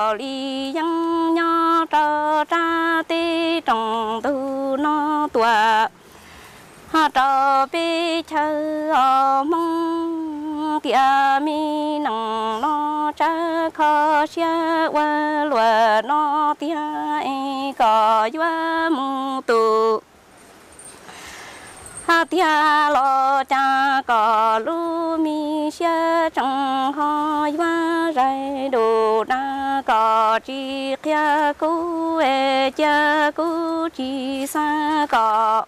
có lý dân nhỏ cho ra tê trong tu nó tua cho bi chờ mong tia mi nằng nó cha khó xia qua lúa nó tia có dua mù tu tia lo cha có lu mi xia trong ho dua rai đồ na có chi kia cú e cha cú chi sa có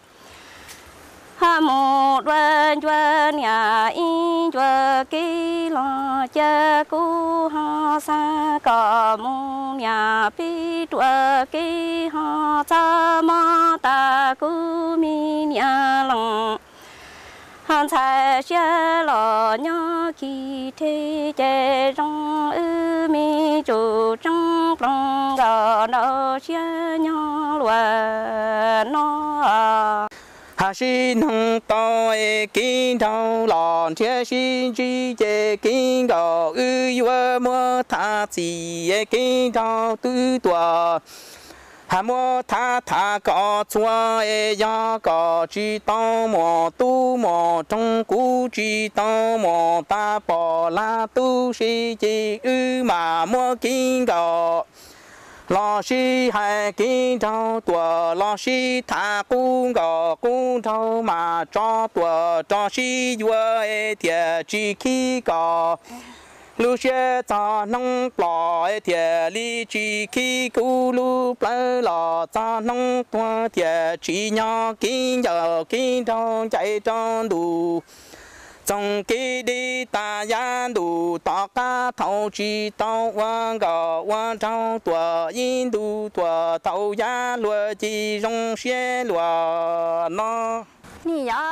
một đoàn đoàn nhà in đoàn kí lo cha cú ha sa có một nhà pi đoàn kí ha cha ma ta cú mi nhà lòng han sai xia lo nhỏ kỳ thế chế trong ư mi chủ trong lòng gò nó xia nhỏ loa nó hà xin hồng to kinh thâu lòn chia xin chi chế kinh gò ư yua mua tha chỉ kinh thâu tư tua hà mua tha có chua ya có chỉ tao mò tu mò trong cú chỉ tao mò ta bỏ la tu si chỉ ư mà mua kinh gò lo si hai kinh thâu tua lo si tha cung gò cung thâu mà cho tua cho si vua thiệt chỉ khi gò lu xe cho nông lò thiệt li chỉ khi cú lu plơ lò cho nông tua thiệt chỉ nhỏ kinh giờ kinh thâu chạy trong đủ trong khi đi ta yan đủ tao cá thâu chỉ tao quan gò quan trâu tua in đủ tua tao ya lúa chỉ rong xe lúa nó nì ya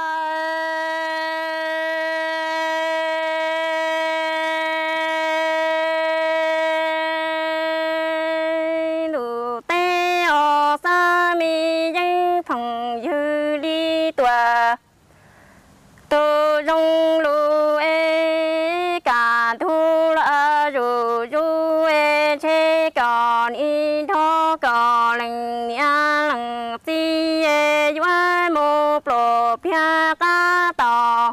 lù tê o sa mi dân phòng dư đi tua tu rong lu e cả thu la ru ru e che còn in tho còn lành nia lành si e yua mo plo pia ca to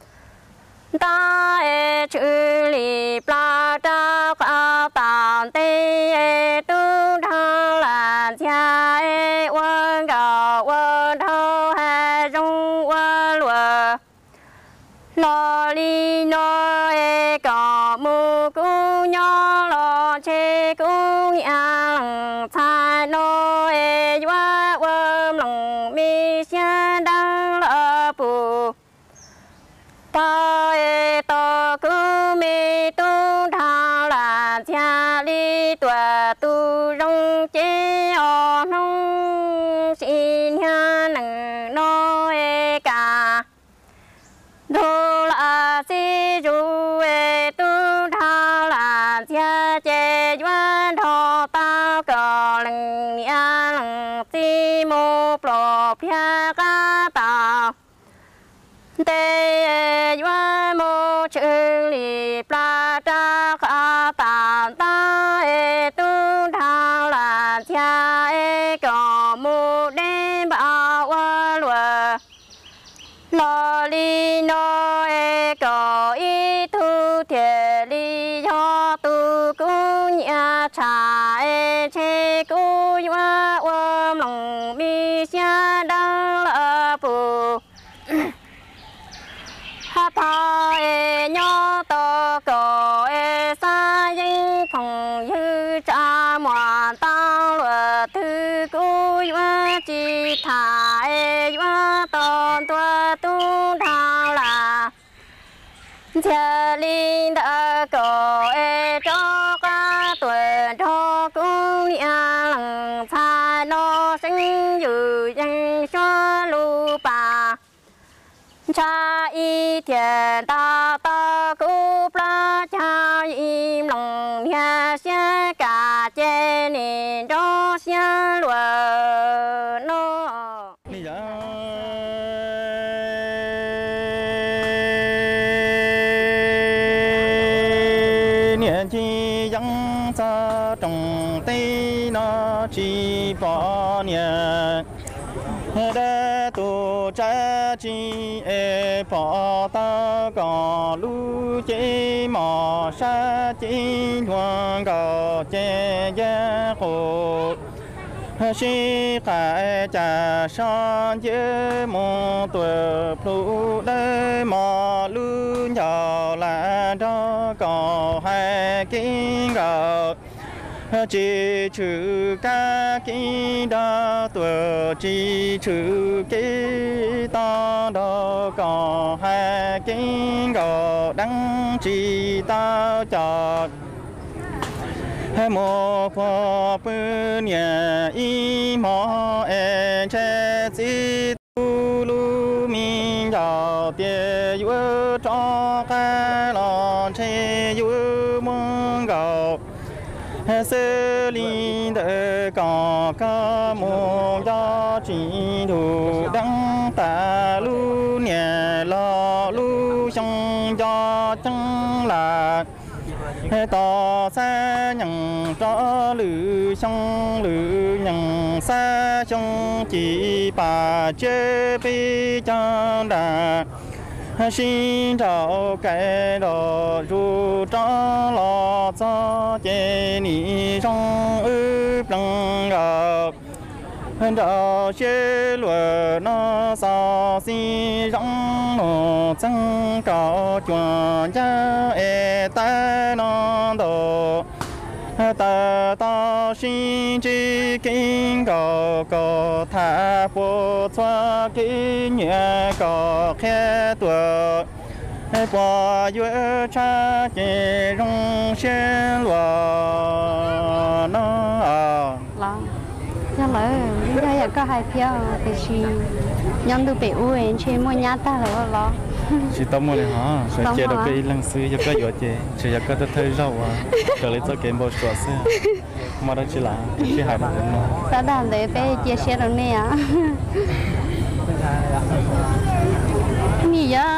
ta e chữ li pla ta ca ta te e tu tha la cha e wan ga wan tho ha rong wa lua lo li no e có mu cu nhỏ lo che cu yang cha no e yua wom lòng mi xia đang lo pu ta e to cu mi tu tha la cha li tua tu rong che o nong xin ha nang no e ka đô la si ru e tu tha la cha che yuan tho ta có lăng nia lăng si mo plo pia ca ta te yuan mo chư li pla ta ca ta ta e tu tha la cha e có mu đen bao wa lua lo li no e có y thu thiệt li do tu cu nhà cha e che cu yua ôm lòng mi xia đang la pu ha ta e nhỏ to có e sa yên phòng dư cha mòa ta lừa thư cu yua chi thà e yua ton tua tu tha la cha linh đã có e cho ca tuổi cho cung nhà lăng cha nó sinh dự dân cho lu pa cha y thiền ta ta cu pla cha im lòng nhà xia cả che nên cho xia lúa nó niên chi dân cha trồng đã tu cha chi bỏ ta có lu chế mò sa chi hoàng có chế gia khổ sĩ khai cha san chế mô tuổi phu đế mò lu nhỏ là đó có hai kinh gạo chỉ chữ ca kinh đó tuổi chỉ chữ kinh đó đó có hai kinh gạo đăng chỉ tao chọn mô phật bươn nhà y mô en che chi tu lu mi giáo địa yu cho cái lon che yu mong gạo sơ linh de có ca mô gia chỉ thủ đăng ta lu nhà lo lu trong cho chẳng là tỏ xa nhận cho lử xong lử nhận xa trong chỉ bà chế bi cho đà xin chào cái đó ru cho lo cho chế ni trong ướp lăng gặp đó chế lùa nó sao xin rong nó chẳng có chuyện cha ta nó đồ ta ta xin chỉ kinh có thả bộ cho kinh nhẹ có khe tuổi bỏ yêu cha chỉ rong xuyên lùa nó nhớ lỡ bây giờ có hai phiếu thì chỉ nhóm tôi bị uống trên mua nhà ta là lo chỉ tao mua này hả sẽ chơi được cái lăng sư cho cái giỏ chơi chỉ cho cái thấy rau à cái lấy cho cái bao sữa xe mà đó chỉ là chỉ hai đồng nó sao đàn để bé chia sẻ được nè gì vậy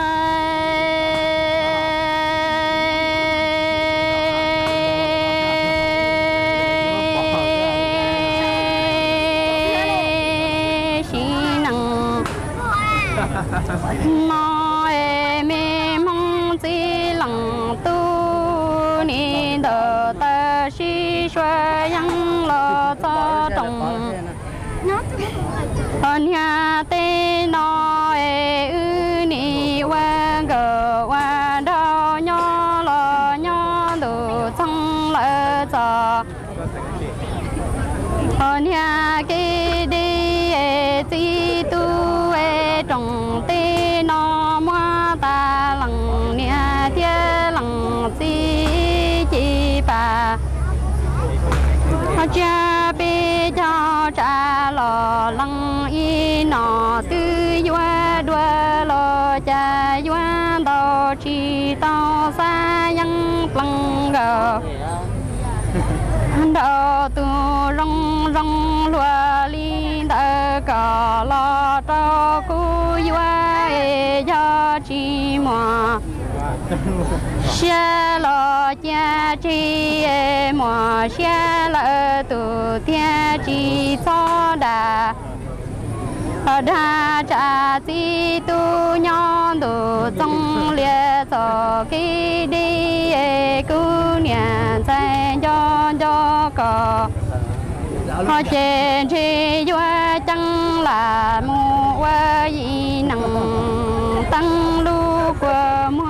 nói mê mong chỉ lặng tu ni đờ ta si xoay yang lo cho trồng hơn nhà tê nói ư ni qua gờ qua đâu nhỏ lo nhỏ đồ trong lỡ cho hơn nhà cái đi chỉ tu trồng tê nó mua ta lằng nia thiên lằng chỉ bà cha bê cho cha lò lằng y nọ tư doa đua lò cha doa đò chỉ tao xa yang lằng gờ đò tu rong rong lùa li đờ cò lo cho cu doa cho chi mò xe lo cha chi mò xe lỡ tu thiên chi cho đà đa cha chi tu nhon tu trong lia so ki đi cu nian sai cho cò họ trên chi doa chẳng là mua gì nặng tăng lu qua mua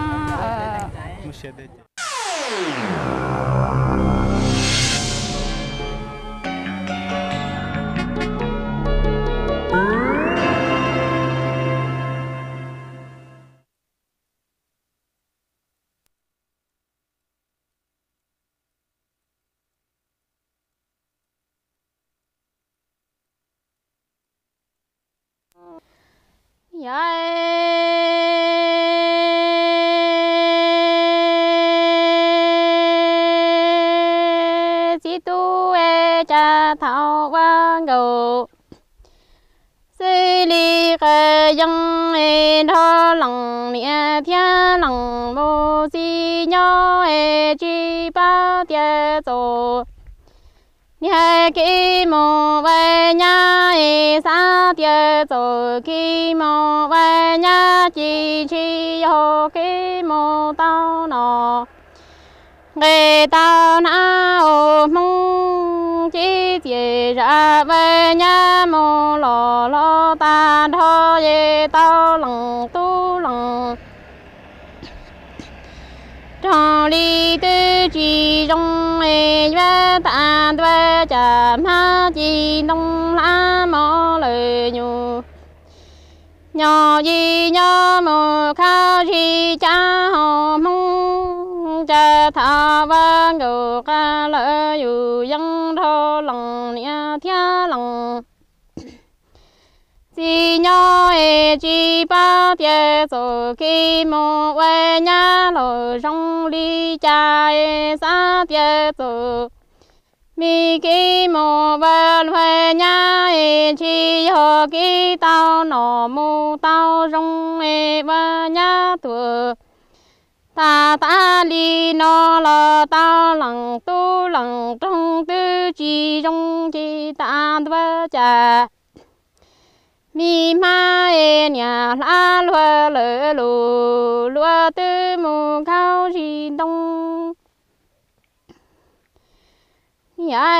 chỉ tu cha thảo vang cầu xây li cái dân thọ lòng nia thiên lòng vô si nhau chi bao tiền tổ nhà kỳ mô về nhà sa tiệt tổ kỳ mô về nhà chi hồ kỳ mô tao nọ người tao na ô mong chi tiệt ra về nhà mô lo tan thôi tao lòng tu lòng trong đi tư chỉ trong ấy về tan về chạm ha chỉ đông lá mò lời nhủ nhỏ gì nhỏ mò khao chỉ cha họ mong cha thà vang cầu ca lời dù dân thô lòng nia thia lòng chỉ nhỏ chỉ ba tiệt rồi khi mò về nhà rồi trong đi cha sa tiệt rồi mi khi mò về nhà chỉ họ khi tao nọ mù tao trong về nhà tuổi ta đi nó là tao lòng tu lòng trong tư chỉ trong chỉ ta với cha mi ma nhà la lúa lỡ lù lúa tư mù cao gì đông nhà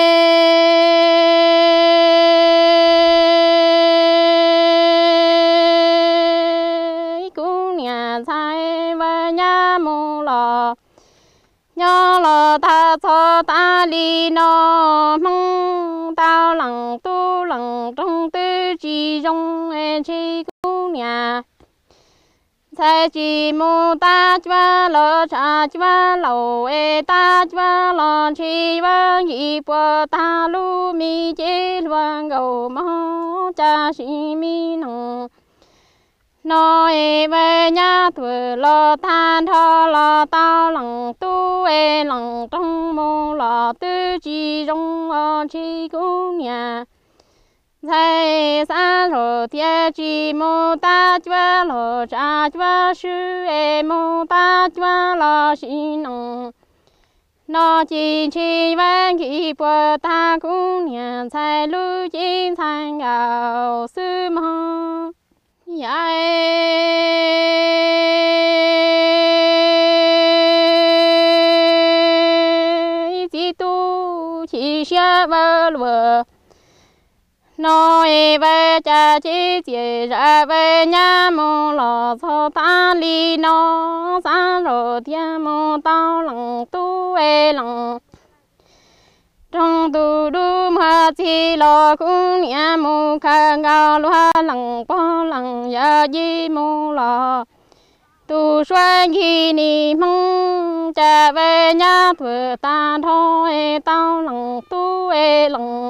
cũng nhà sai và nhà mù lò nhớ lò ta cho ta đi nó mong tao lòng tu lòng trong tư chỉ trong chỉ cũng nhà sai chỉ mù ta chua lò cha chua lầu ta chua lò chỉ vang gì qua ta lu mi chế vang gầu máu cha chỉ mi nong nói về nhà tuổi lo than thọ lo tao lòng tu lòng trong mô lo tư chỉ trong chỉ cũng nhà thầy xa rồi thiê chỉ mô ta chua lo cha chua sư mô ta chua lo xin nong nó chỉ vang khi qua ta cũng nhà thầy lưu chính thành gạo sư mơ dạ chỉ tu chỉ xe vơ lùa nói về cha chỉ chỉ ra về nhà mô lò cho ta đi nó xa rồi thiên mô tao lòng tu lòng trong tu đu mà chỉ lo cũng nhà mô khang gạo loa lòng po lòng ya di mô lo tu xoay khi ni mong cha về nhà tuổi ta thôi tao lòng tu lòng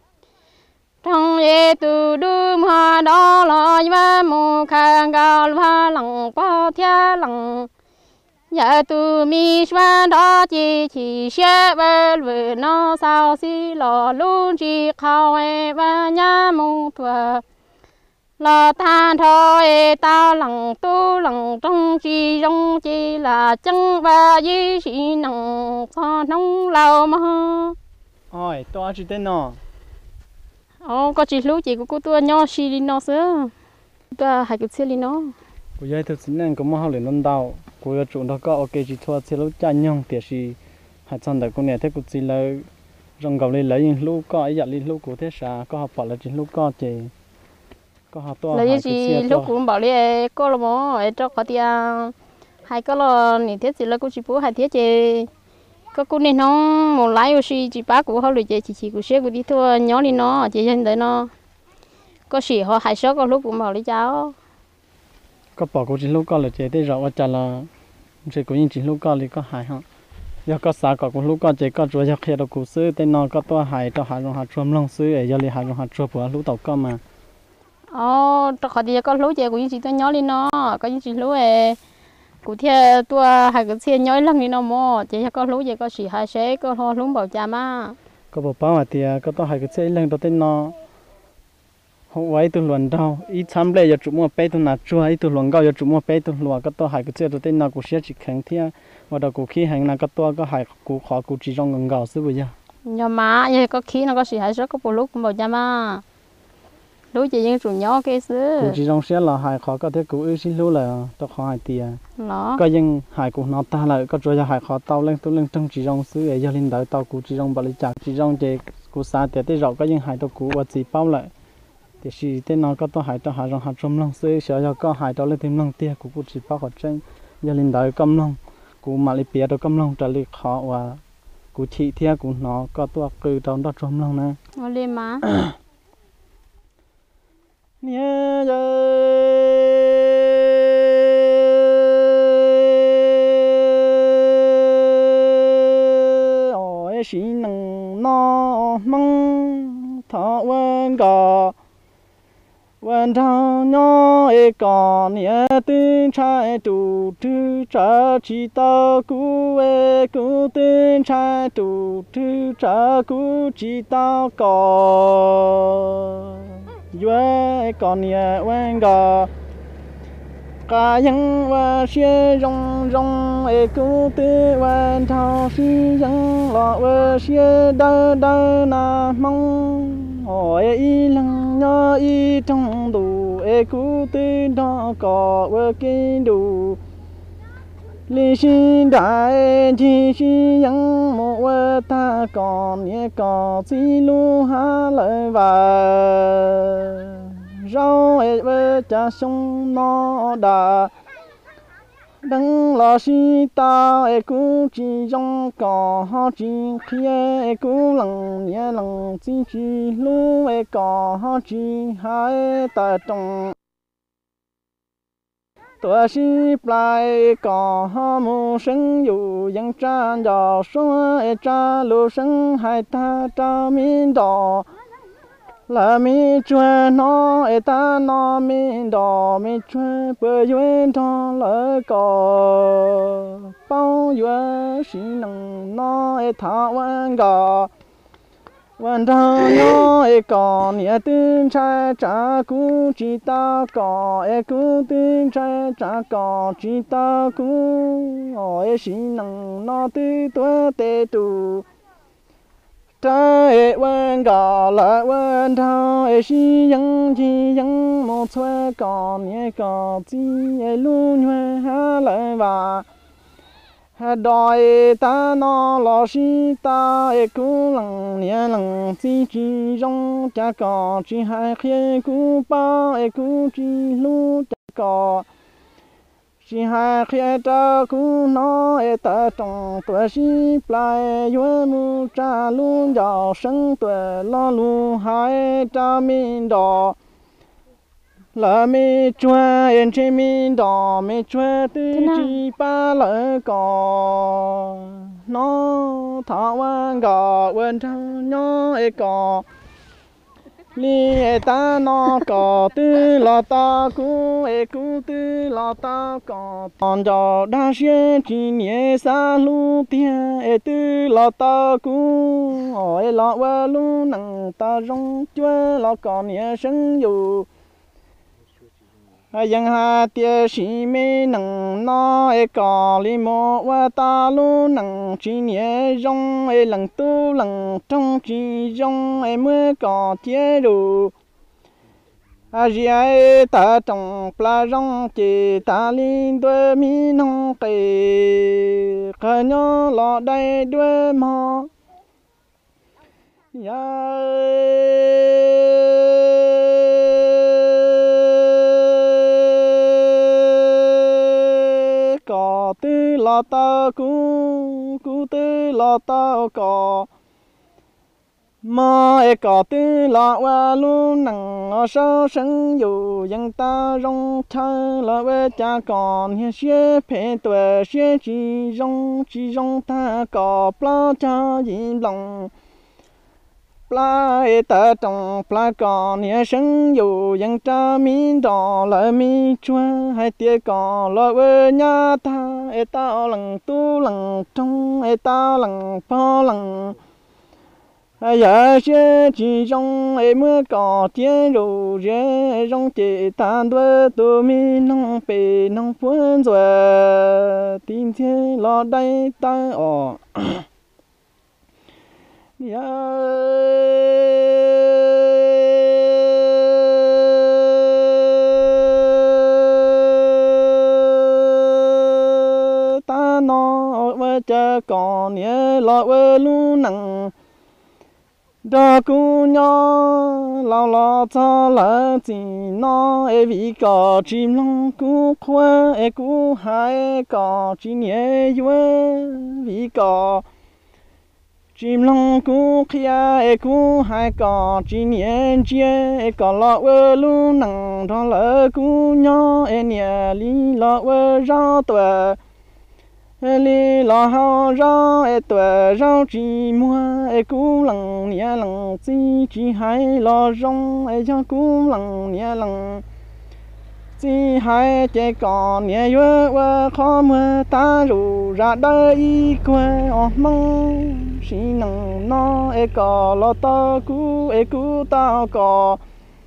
trong ye tu đu mà đó lo ya mô khang gạo loa lòng po thia lòng giờ tu mi xoan đó chỉ xe về nó sao xí lò luôn chỉ khao và nhà mong thua lò than thôi tao lòng tu lòng trong chỉ là chân và dĩ sĩ nòng cho nông lâu mà ôi tôi chỉ tên nó có chỉ lúc chị của cô tôi nhỏ xí đi nó sữa tôi hay cái xe đi nó cô dạy tôi xin nên có mà học lên nông đào cô ở chỗ đó có ok chỉ thua xe lúc chạy nhông thì chỉ hay chọn được con này thế cô chỉ là rong gạo lấy những lúc có ấy giờ lấy lúc cô thế sao có học bảo là chỉ lúc có chỉ có học to lấy gì lúc cũng bảo đi có là mỏ cho có tiền hay có là những thế gì là cô chỉ bố hay thế chị có cô nên nó một lái ô xí chỉ bác của họ rồi chị của xe của đi thua nhỏ đi nó chị dân đấy nó có xỉ họ hay số có lúc cũng bảo đi cháu có bảo cô chỉ lúc có là chị thế rồi chả là chị cũng nhìn chỉ lúc có thì có hại hả giờ có sao có lúc có chị có rồi giờ khi đó côซื้อ tên nó có to hại cho hại rồi hại chôm longซื้อ ấy giờ li hại rồi hại chôm bữa lúc tàu có mà cho họ đi có lúc chị cũng chỉ tôi nhỏ đi nó có những chỉ lúc ấy cụ thể tôi hay cái xe nhỏ lắm đi nó mò chị có lúc chị có xỉ hai xe có ho lúc bảo cha mà có bảo bảo mà thì có to hay cái xe lần đó tên nó không vậy tôi luận đâu ít tham lệ giờ chúng mua bé tôi nạt chua ít tôi luận gạo giờ chúng mua bé tôi luận có to hay cái xe đó tên nó cũng sẽ chỉ kháng thì mà đầu cụ khi hành là có to có hay cụ khó cụ chỉ trong ngân gạo xứ bây giờ nhưng mà giờ có khí nó có gì hay rất có bộ lúc cũng bảo cha mà lúc chỉ những chủ nhỏ cái xứ cụ chỉ trong xe là hại khó có thể cụ ưu xin lưu là tao khó hại tiền nó có những hại cụ nó ta lại có chỗ hại khó tao lên tôi lên trong chỉ trong xứ ấy gia đình đợi tao cụ chỉ trong bảo lý trả chỉ trong chế cụ xa tiền tới rõ có những hại tao cụ và chỉ bao lại thì chỉ tên nó có tao hại tao hại trong hại trong lòng xứ sợ cho có hại tao lên thêm lòng tiền cụ chỉ bao họ trên gia đình đợi cầm lòng cụ mà lấy bia tao cầm lòng trả lời khó và cụ thị theo cụ nó có tua cừ trong đó trong lòng nè nó lên má nhớ giờ ôi xin nâng nó mong thọ quên gò quên thao nhỏ ấy còn nhớ tin trai tụ thứ trả chỉ tao cú ấy cú tin trai tụ thứ trả cú chỉ tao có quê còn nhớ quên gò cả những và xe rong rong ấy cú tư quên thao xí những lọ và xe đơ đơ na mong hỏi y lăng nhớ y trong đủ ấy cú tư đó có và kinh đủ lý sinh đại chỉ chỉ những một và ta còn nhớ có chỉ lu hà lợi và rau ấy với cha sông nó đã đừng lo si ta ấy cũng chỉ trong cỏ họ chỉ khi ấy cũng lần nhẹ lần chỉ lu ấy cỏ họ chỉ hai ta trong tôi si lại cỏ họ mu sinhอยู่ยังจานดอกสวยจาลูsinh hai ta ta min đỏ là mi chua nó ta nó mi đỏ mi chua bơi duyên cho lỡ cò bao duyên xin nâng nó thả quan gò quan thao nó còn nhẹ tin trai trả cú chỉ ta có cú tin trai trả có chỉ ta cú ôi xin nâng nó tư tuổi tê tu trái quan gò lại quan thao xí dân chi dân một thuê còn nhẹ có chi luôn nhue ha lại và đòi ta nó lo xí ta cú lần nhẹ lần chi chi trong cha có chi hai khi cú bao cú chi lu cha có chỉ hai khi ta cú nó ta trong tuổi si plai yue mu cha luôn giàu sinh tuổi lo lu hai ta min đỏ là mi chua yên trên min đỏ mi chua tư chi ba lỡ cò nó thọ quan gò quên thằng nhỏ cò li ta nó có tư lo ta cú tư lo ta có còn cho đa xe chỉ nhẹ xa lu tia tư lo ta cú ôi lo qua lu nằng ta rong chúa lo còn nhẹ sinh dù yang ha tia si me nằng nó có li mo qua ta lu nằng chỉ nhẹ rong lần tu lần trong chỉ rong mới có tia đủ ai ta trong pla rong chỉ ta linh đôi mi nong kề khơi nhỏ lọ đây đôi mò có tư lo ta cú tư lo ta có mà có tư lo qua luôn nằng ở sau sinh dù dân ta rong chơi lo với cha còn hiện xe phê tuổi xe chỉ rong ta có pla cha gì lòng pla ta trong pla còn hiện sinh dù dân ta min đỏ lại mi chua hai tia còn lo với nhà ta lần tu lần trong ta lần po lần giờ xe chỉ trong mới có tiếng rồi rẽ trong chị tan đuôi tôi mi nông bể nông phun rồi tin thế lo đây ta ya ta nó vợ cha còn nhớ lo vợ lu nặng đó cú nhỏ lao lao cho lỡ chỉ nó e vì có chim long cú khoa e cú hai có chỉ nhớ vợ vì có chim long cú kia e cú hai có chỉ nhớ chia e có lo vợ lu nặng đó lỡ cú nhỏ e nhớ li lo vợ ra tuổi li lo hao ra e tuổi ra chỉ mua e cú lằng nia lằng chỉ hai lo rong e cho cú lằng nia lằng chỉ hai trẻ con nia vợ vợ khó mưa ta rủ ra đây quê ở mong chỉ nằng nó e có lo ta cú tao có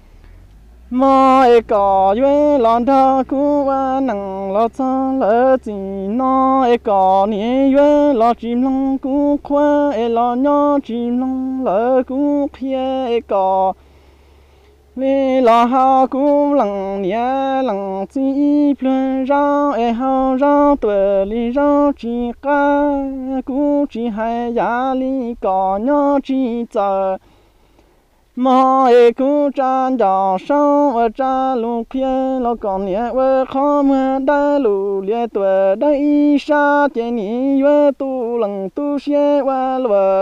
mà e có vợ lon ta cú và nằng lo cho lỡ chỉ nó e có nia vợ lo chim long cú khoa e lo nhỏ chim long lỡ cú kia e có vì lo hao cú lằng nia lằng chỉ plơ ra e hao ra tuổi li ra chỉ ca cú chỉ hai giá li có nhỏ chỉ chờ mà e cú chan gió sâu ở cha lu kia lo còn nia vợ khó mưa đã lu lia tuổi đây xa trên ni vợ tu lằng tu xe qua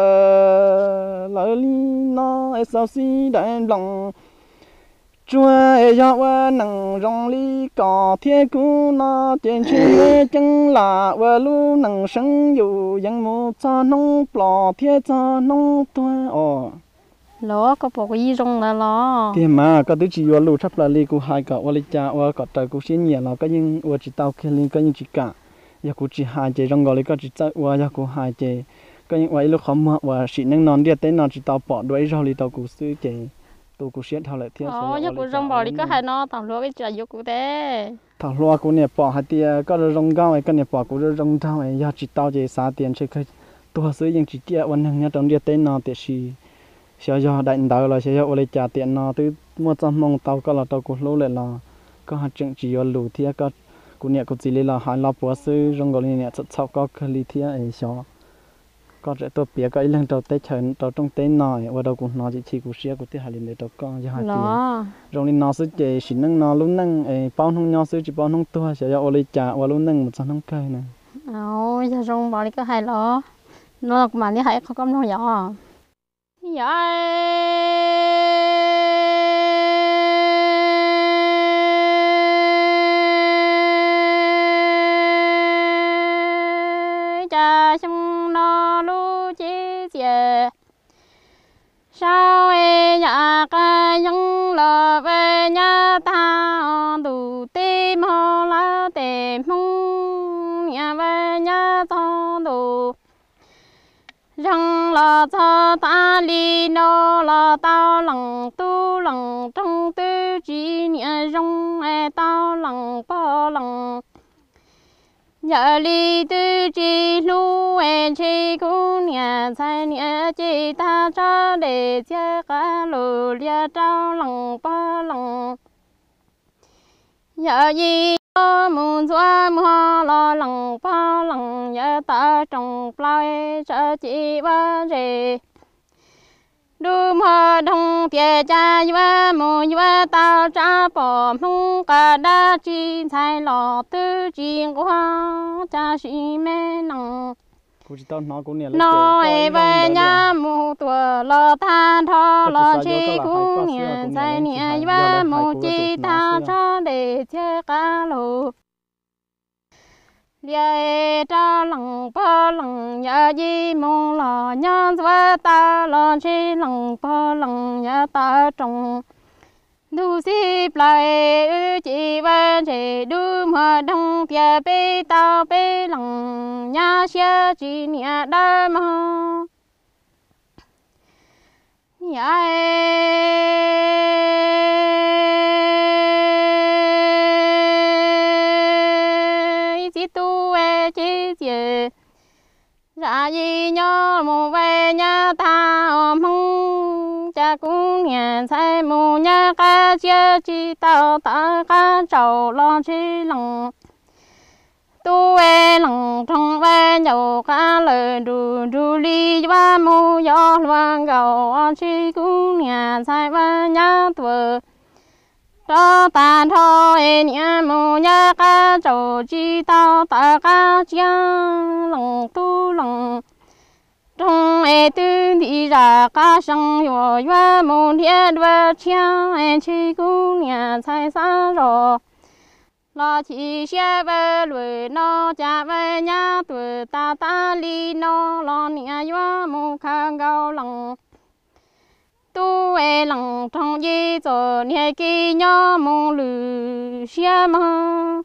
vợ lỡ li nó e sao si đại lòng chúa e cho vợ nằng rong li có thiên cú nó trên trên chân là vợ lu nằng生有人木cho nông plò thiên cho nông tua lúa có bộ gì rong là lo thì mà có thứ chỉ vào lúa sắp là li cú hai cả vào li cha vào cả trời cú xin nhiều là có những vào chỉ tao kia li có những chỉ cả giờ cú chỉ hai chế rong gọi li có chỉ tao vào giờ cú hai chế có những vậy lúc không mà vào chỉ năng non đi tới non chỉ tao bỏ đuôi rau li tao cú sư chế tao cú xiết thao lại theo giờ cú rong bỏ li có hai nó tao lúa cái chả vô cú thế thằng lúa cú này bỏ hai tia có rong gạo ấy cái này bỏ cú rong thao ấy giờ chỉ tao chế xả tiền chế cái tua sư những chỉ tiaวันหนึ่งtrong đi tới non thì xí xíu giờ đại đạo là xíu ở đây trả tiền nó từ mua trăm mong tàu có là tàu cột lúa lại là có hạt trứng chỉ ở lúa thì có cú nhẹ cú chỉ là hai lọ búa sư trong cái này chặt chọc có cái li thì ấy xíu có trẻ tôi biết cái lần đầu tết chấn tàu trong tết nồi và đầu cú nó chỉ cú xíu cú thì hai lần để tàu con cho hai tiền trong này nó sư chỉ xin nâng nó luôn nâng bao nông nhỏ sư chỉ bao nông tua xíu giờ ở đây trả và luôn nâng một trăm nông cây này giờ rong bỏ đi có hai lọ nó mà đi hai không có nông nhỏ dạ cha xong nó lu chi chia sao e nhà cái những lò về nhà ta đủ tim ho la tìm mong nhà về nhà ta đủ rằng là cho ta li nó là tao lằng tu lằng trong tư chỉ nhẹ rong e tao lằng po lằng giờ li tư chỉ lu e chỉ cũng nhẹ sai nhẹ chỉ ta cho để chơi cả lù lia tao lằng po lằng giờ gì muốn cho mua lo lằng po lằng giờ ta trồng plau cho chị ba rể đu mà đông phía cha và mùi và tao cha bỏ mông cả đa chi sai lọ tư chi qua cha sĩ mê nằng nó về nhà mù tuổi lo than thọ lo chi cũng nhẹ sai nhẹ và mù chi ta cho để chơi cá lù lia cha lằng po lằng ya di mong lo nhân và ta lo chi lằng po lằng ya ta trồng du si plai chỉ van chỉ du mà đông tia pe tao pe lằng ya xia chỉ nia đa ma ya ra gì nhớ mù về nhà ta mong cha cũng nhận sai mù nhà cá chia chỉ tao ta cá trâu lo chi lòng tu về lòng trong về nhau cá lời đủ đủ lý và mù gió loang gầu chi cũng nhận sai và nhà tuổi cho ta thôi nhà mù nhà cá trâu chỉ tao ta cá chia lòng tu lòng trong ai tư đi ra cá sông yo yo môn thiên và chiang ai chỉ cũng nhà sai xa rồi lo chỉ xe về lối nó cha về nhà tuổi ta ta li nó lo nhà yo môn khang gạo lòng tu ai lòng trong gì rồi nhà kia nhỏ môn lư xe mà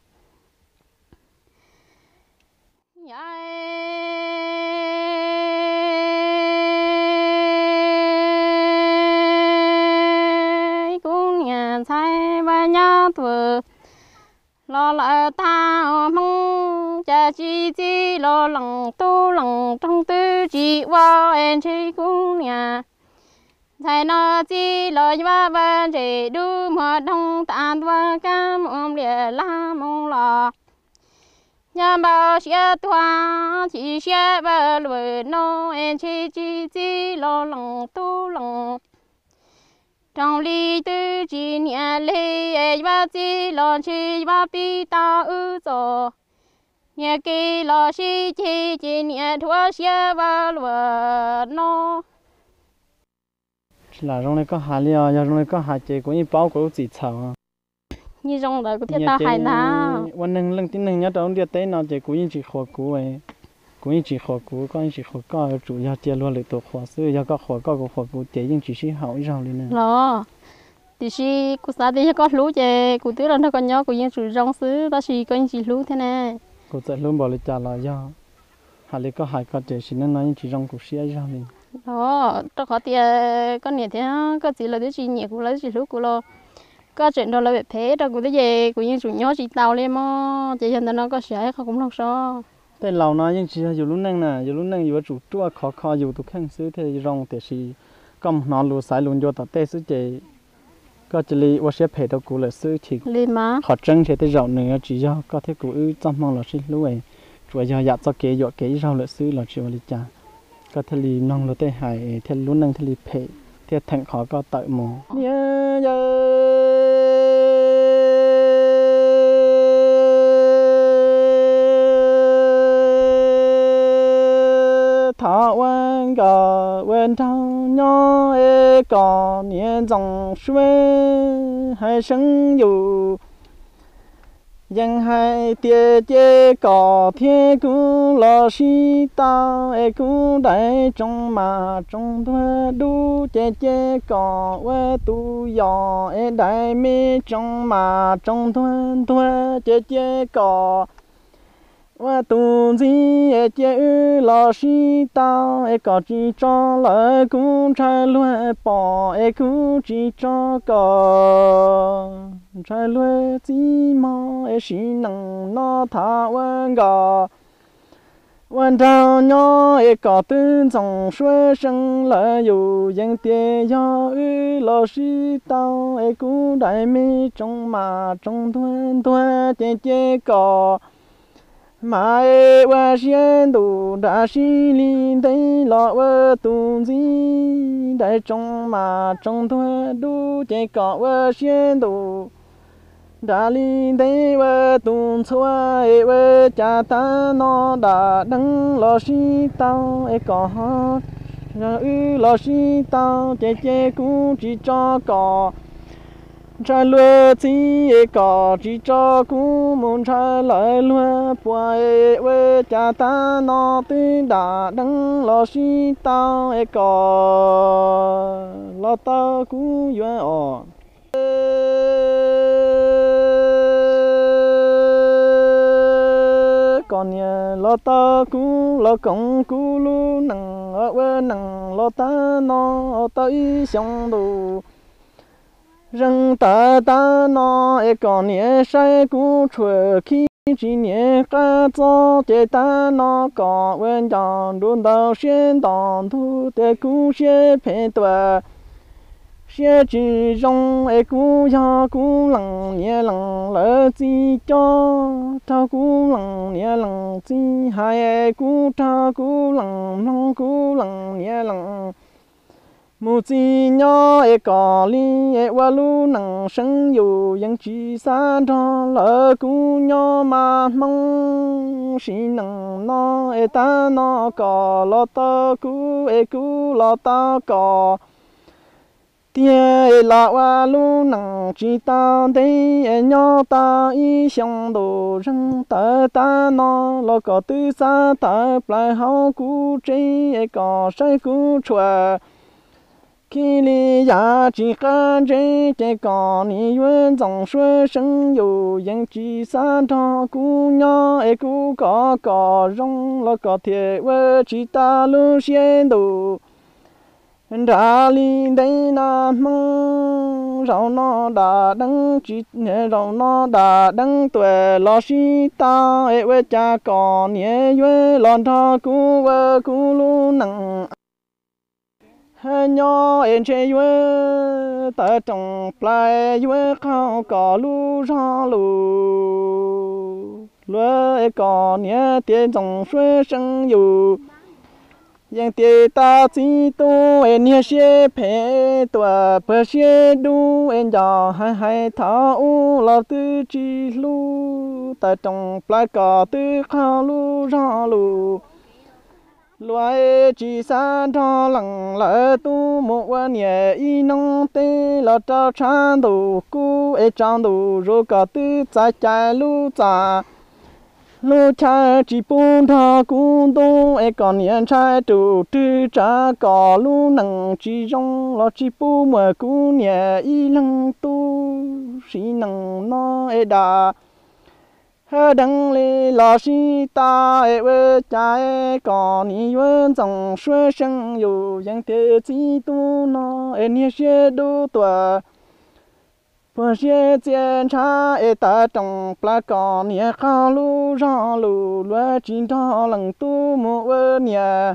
cũng nhà sai và nhà tuổi lo là ta mong cha chi lo lòng tu lòng trong tư chỉ qua em chỉ cũng nhà sai nó chỉ lo và vấn đề đủ mà đông tan và cam ôm lìa la mong lo nhà bao xe toa chỉ xe về lối nó em chỉ lo lòng tu lòng trong lý tư chỉ nhà lê và chỉ lo chỉ và bi ta ư zo nhà kia lo chỉ nhà thua xe về lối nó là trong này có hà liao giờ trong này có hà chế cũng như bao có gì chào như trong đó có thiết ta hay na วันนึงเรื่องที่นึงเนี่ยตอนเดียวเต้นเอาใจกูยิ่งจีขอกูเองกูยิ่งจีขอกูก็ยิ่งจีขอก็主要接落来ตัวขอซื้อยาก็ขอก็กูขอกูเจ๊ยิ่งจีชี้หาอีเราเลยนะ lo thì si cô sa thì có lú chè cô tưởng là nó còn nhỏ cô yên chủ rong xứ ta si có chỉ lú thế này กูจะลุ้มบอกเลยจ่าลอยหาเลยก็หายก็เจ๊สินั่นน้อยยิ่งจีรองกูเสียอีเราเลย đó tôi có tiền con nhiệt thế có chỉ là đứa chị nhiệt cũng lấy chỉ lú cô lo có chuyện đó là bị thế đó cô tới về cô yên chủ nhỏ chỉ tàu lên mà chị hiện tại nó có sẻ không cũng không sao แต่เราน้อยยิ่งจีอยู่รุ่นนั่งน่ะอยู่รุ่นนั่งอยู่ว่าจุดตัวขออยู่ตัวแข้งซื้อเทรองแต่สิก็นอนรูสายลุนโยต่อเต้ซื้อเจก็จะรีว่าเสียเพจตัวกูเลยซื้อที lên má ขอจังเทแต่เราเนื้อจีย่อก็เทกูจำมองเราสิรู้ไอ้จัวอยากจะเกยหยอกเกยเราเลยซื้อเราชิวลิจ่าก็ทะเลน้องเราเต้หายเทรุ่นนั่งทะเลเพจเทแทงขอก็เตะหมูthọ quan cờ quan thao nhỏ cò niên dòng xuân hai sinh dù dân hai tia tia cò thiên cũng lo si tao cũng đại trong mà trong thuê đu chê chê cò quê tu giò đại mi trong mà trong thuê chê chê còว่าตัวจีเจ้าลอสีตาก็จีจ้าเลยกูใช้ลวยปอกูจีจ้าก็ใช้ลวยจีมาสีนังนาทาวันก็วันดาวน้อยก็ตื่นจงช่วยฉันเลยอยู่ยังเตี้ยลอสีตากูได้ไม่จงมาจงตัวเจ้าก็ mà qua xuyên đủ đã xí linh đây lọ vơ tung gì đại trong mà trong thuê đủ chạy cọ qua xuyên đủ đã linh đây vơ tung xua vơ cha ta nó đã đăng lọ xí tao cọ lọ xí tao chạy cũng chỉ cho cọ trái lúa chỉ có chỉ cho cú muốn trái lại lúa bùi với cha ta nó tuy đã đắng lo xí tao có lo tao cú duyên ở còn nhà lo tao cú lo công cú lu nằng ở bên nằng lo ta nó tới xong đủ rừng ta nó còn nhẹ say cú chua khi chỉ nhẹ cả cho chế ta nó có vấn chọn đun đầu xuyên đòn thu để cũng sẽ phê tòa sẽ chỉ trong ấy cũng cho cũng lặng nhẹ lặng lỡ gì cho cho cũng lặng nhẹ lặng gì hai ấy cũng cho cũng lặng nhẹ lặng một gì nhỏ ấy có li ấy qua lu nặng sinhอยู่ยังchỉ san cho lỡ cũng nhỏ mà mong xin nặng nó ấy ta nó có lo ta cũng ấy cũng lo ta có tia là qua lu nặng chỉ ta đây ấy nhỏ ta ý想đồ răng ta ta nó lo có tư sa ta lại hao cũng chơi ấy có sai cũng chua khi lý giá chỉ khăn chế chế có ni yuan dòng xuôi sinhอยู่ยังchỉ san cho cú nhỏ ấy cú có rong lo có thể với chỉ ta lu xiên đủ ra li đây na mong rau nó đã đăng chỉ rau nó đã đăng tuổi lo si ta ấy với cha có nhẹ yuan lon cho cú với cú lu nặng nhỏ em chơi yuê ta trồng plai yuê khao cỏ lu ra lu lúa cỏ nhẹ tiền trồng xuôi sinhอยู่ยังtiền ta chỉ tu em nhẹ xe phê tua bờ xe đu em giờ hai thảo u lo tư chi lu ta trồng plai cỏ tư khao lu ra lu loài chỉ san cho lặng lẽ tu một quan nhẹ y nông tê là cho chan đủ cú e chan đủ rồi cả tư trái trái lu trả lu cha chỉ buông thà cú tu e còn nhẹ trái đủ tư trả cỏ lu nặng chỉ trong là chỉ buông mà cú nhẹ y lăng tu chỉ nặng nó e đà đăng lê lo si ta ấy với cha ấy còn ni yuan dòng xuôi sinhอยู่ยังthế chỉ tu nó ấy nhớ xe đu tua bữa xe chiến cha ấy ta trồng plá còn nhớ khao lu ra lu lúa chín cho lăng tu mua với nhớ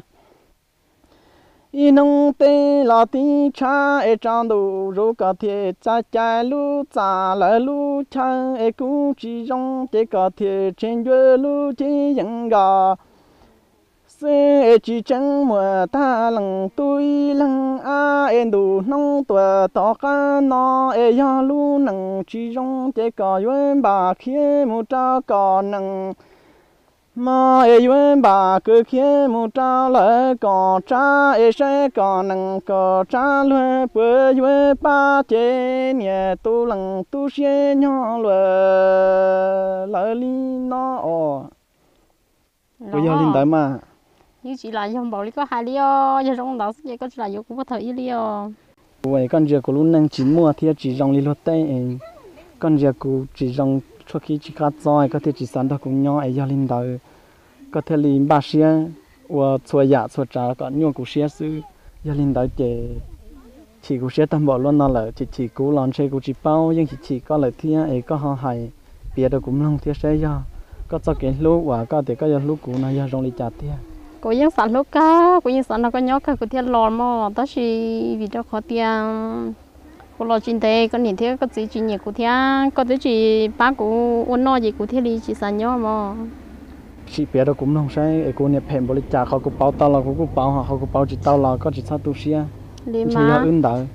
y nông tê là tí cha e trang đủ rồi cả thể cha cha lu cha lại lu cha e cú chỉ trong thế cả thể trên đuôi lu chỉ những gà xe e chỉ chẳng mùa ta lăng tôi lăng a e đủ nông tuổi to cá nó e ya lu nằng chỉ trong thế cả yuan bà kia một trao cả nằng mà ai yuan bà cứ kia một trao lại còn cha ai sẽ còn nâng có cha luôn bữa yuan ba chế nhẹ tu lăng tu xe nhỏ luôn lại li nó bây giờ linh đại mà như chỉ là dòng bảo lý có hai liô giờ trong đó sẽ có chỉ là dòng cũng có thời liô vậy con giờ của luôn nâng chỉ mua thì chỉ dòng li lót tay con giờ của chỉ dòng cho khi chỉ cắt roi có thể chỉ sản đó cũng nhỏ ấy giờ linh đời có thể linh ba xe và xua dạ xua trà có nhiều của xe sư giờ linh đời chỉ của xe tâm bảo luôn nó là chỉ của lon xe của chỉ bao nhưng chỉ có lợi thì ấy có họ hay biệt đó cũng long thiết xe giờ có cho cái lúa và có thể có giờ lúa của nó giờ trong đi chặt thì cô yên sản lúa cá cô yên sản nó có nhóc cái cô thiên lòn mà đó chỉ vì đó khó tiền cô lo chuyện thế con nhìn thấy có gì chuyện nhiều cô thiên có thể chỉ ba cô uốn no gì cô thiên đi chỉ sản nhóc mà chị bé đó cũng không sai cô này phèn bồi chảเขาก็包到了เขาก็包họเขาก็包chỉ到了có chỉ sao tu sửa liền mà chỉ ưng đỡ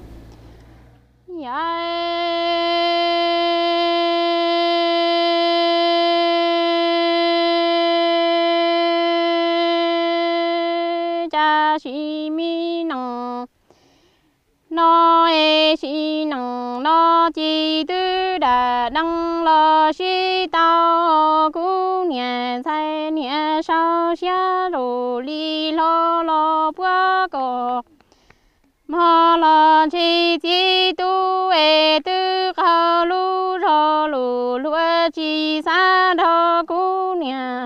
cha chỉ mi nằng nó e chỉ nằng nó chỉ tư đã đăng lo chỉ tao cú nhà thay nhà sao xia đồ li lo bữa cò mà lo chỉ tu e tư khao lu rò lu lúa chỉ xa đó cú nhà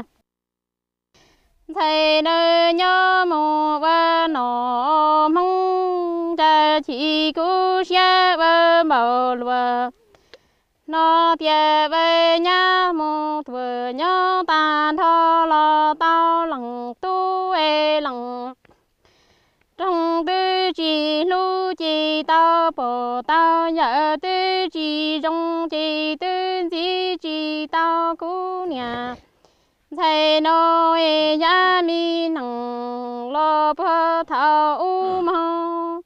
thầy nơi nhớ mù và nọ mong cha chỉ cú xe và màu lúa nó tiề về nhà một vừa nhớ tan thơ lo tao lằng tu e lằng trong tư chỉ lu chỉ tao bỏ tao nhớ tư chỉ trong chỉ tư chỉ tao cú nhà thầy nói nhà mi nằng lo bơ thao u mong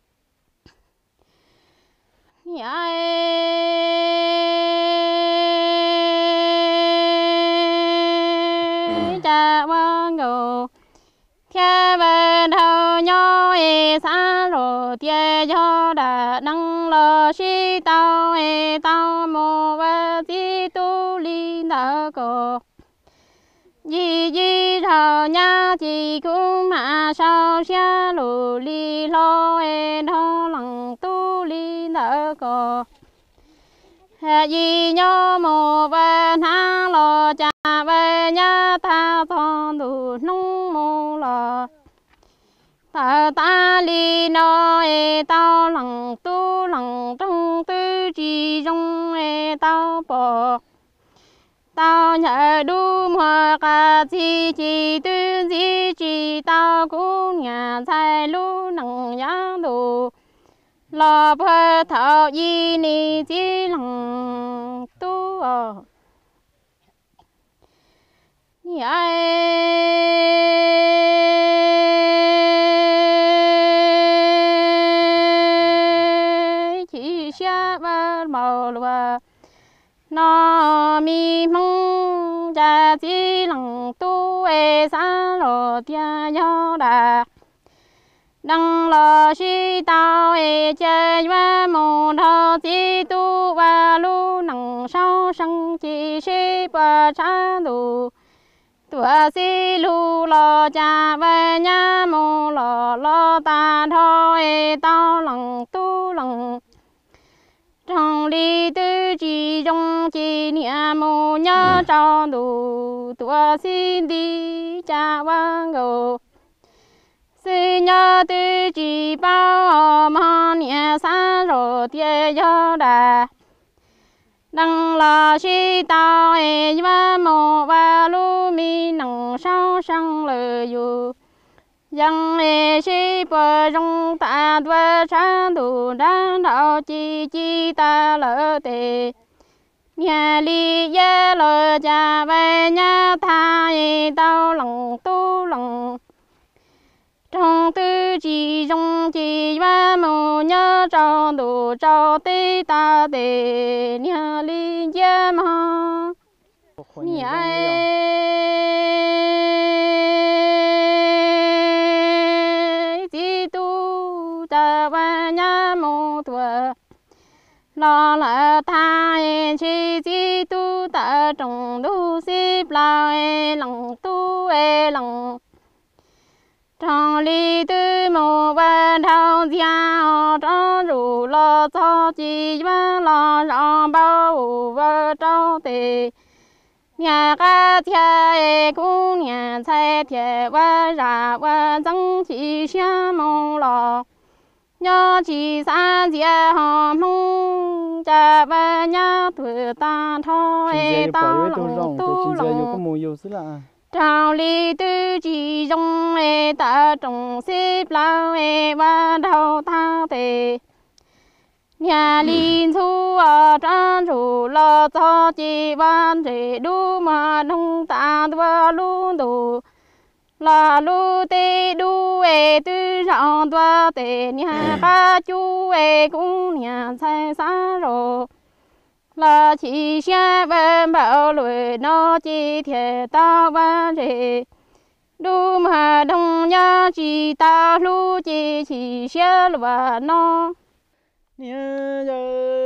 nhà cha vang ngô theo bên thao nhỏ xa rồi tia cho đã năng lo si tao tao mô và ti tu li nợ cổ gì thao nhà chỉ cũng mà sao xa lù li lo thao lằng tu li nợ cổ gì nhớ mô và ha lo cha về nhà ta thon đủ nông mô lo ta li no tao lằng tu lằng trong tư chỉ trong tao bỏ tao nhớ đu hoa cả chỉ tư chỉ tao cũng nhà sai lu nằng nhá đủ lo bơ thọ y ni chỉ lằng tu chỉ xa màu lúa nó mi mong cha chỉ lằng tu xa lo tia nhau đà đăng lo si tao chơi và mong thọ chỉ tu và lu nằng sau sang chỉ si và cha đủ tua si lu lo cha về nhà mô lo ta thôi tao lằng tu lằng trong đi tư chỉ trong chỉ niệm mô nhớ cho đủ tua xin đi cha vang ngô xin nhớ tư chỉ bao mà niệm xa rồi tia cho đà đăng là si tao và mô và lu mi nằng sao sang lời dù dân si bờ trong ta đua sáng đủ đang đạo chi ta lỡ tề nhà li ye lời cha về nhà tha tao lằng tu lằng trong tư chỉ trong chỉ và mô nhớ cho đủ cho tê ta để nhà li ye mà nhà chỉ tu ta và nhà mô tuổi lo là tha chỉ tu ta trong đủ xếp la lằng tu lằng trong lý tư mô và thao gia trong rủ lo cho chỉ và lo rong bao và trao tề nhà ca thiê cũng nhà sai thiê và ra và dân chỉ xa mong lo nhớ chỉ xa dìa họ mong cha và nhà tuổi ta thôi tao lòng tu lòng trào lý tư chỉ trong ta trồng xếp lao và đầu thao tề nhà linh thu ở trong rủ lo cho chị ban để đu mà nông ta đua luôn đủ là lu tê đu tư rong đua tề nhà ca chú cũng nhà sai xa rồi là chỉ xe bên bảo lùi nó chỉ thiệt tao ban rể đu mà đông nhá chỉ ta lu chỉ xe lùa nó nhớ giờ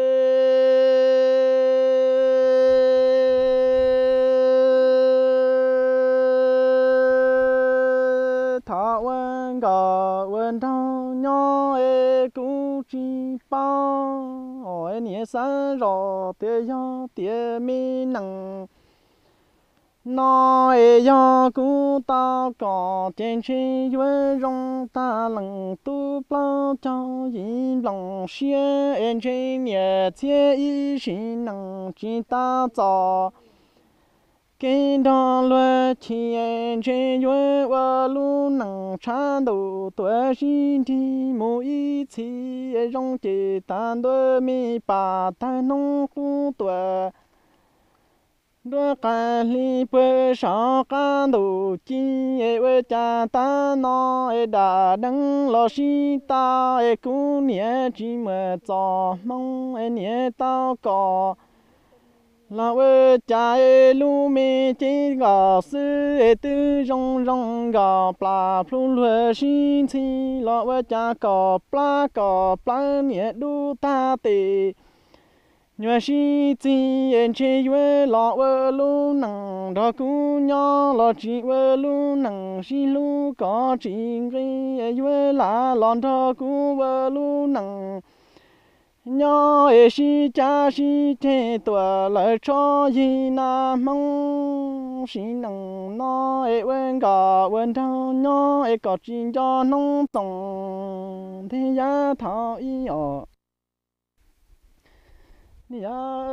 thọ quan gò quan thao nhỏ cũng chỉ bao hỏi nhẹ sáng rõ tia gió tia mi nặng nói do cú tao có trên trên dưới rong ta lần tu bao cho yên lòng xia em trên nhà chia ý xin năng chỉ ta cho kinh đó luật chi em trên dưới và lu năng chán đủ tuổi xin đi mỗi chi rong chỉ tan đôi mi bà ta nông cú tuổi đôi cái li bơi sao can đủ chi ấy cha ta nói đã đăng lo si ta ấy cũng nhớ chỉ mà cho mong ấy nhớ tao có là ấy cha ấy lu mi chỉ gà sư ấy tư rong rong gà pla plu lue xin chi là ấy cha có pla nhớ đủ ta tì nhớ si chi em chơi với lọ vơ lu nằng đó cú nhỏ lọ chỉ vơ lu nằng si lu có chỉ cái với lá lọn đó cú vơ lu nằng nhỏ em si cha si thế tuổi lại cho gì na mong si nằng nó em quên cả quên thao nhỏ em có chỉ cho nông tổng thế giá thảo ý ở ya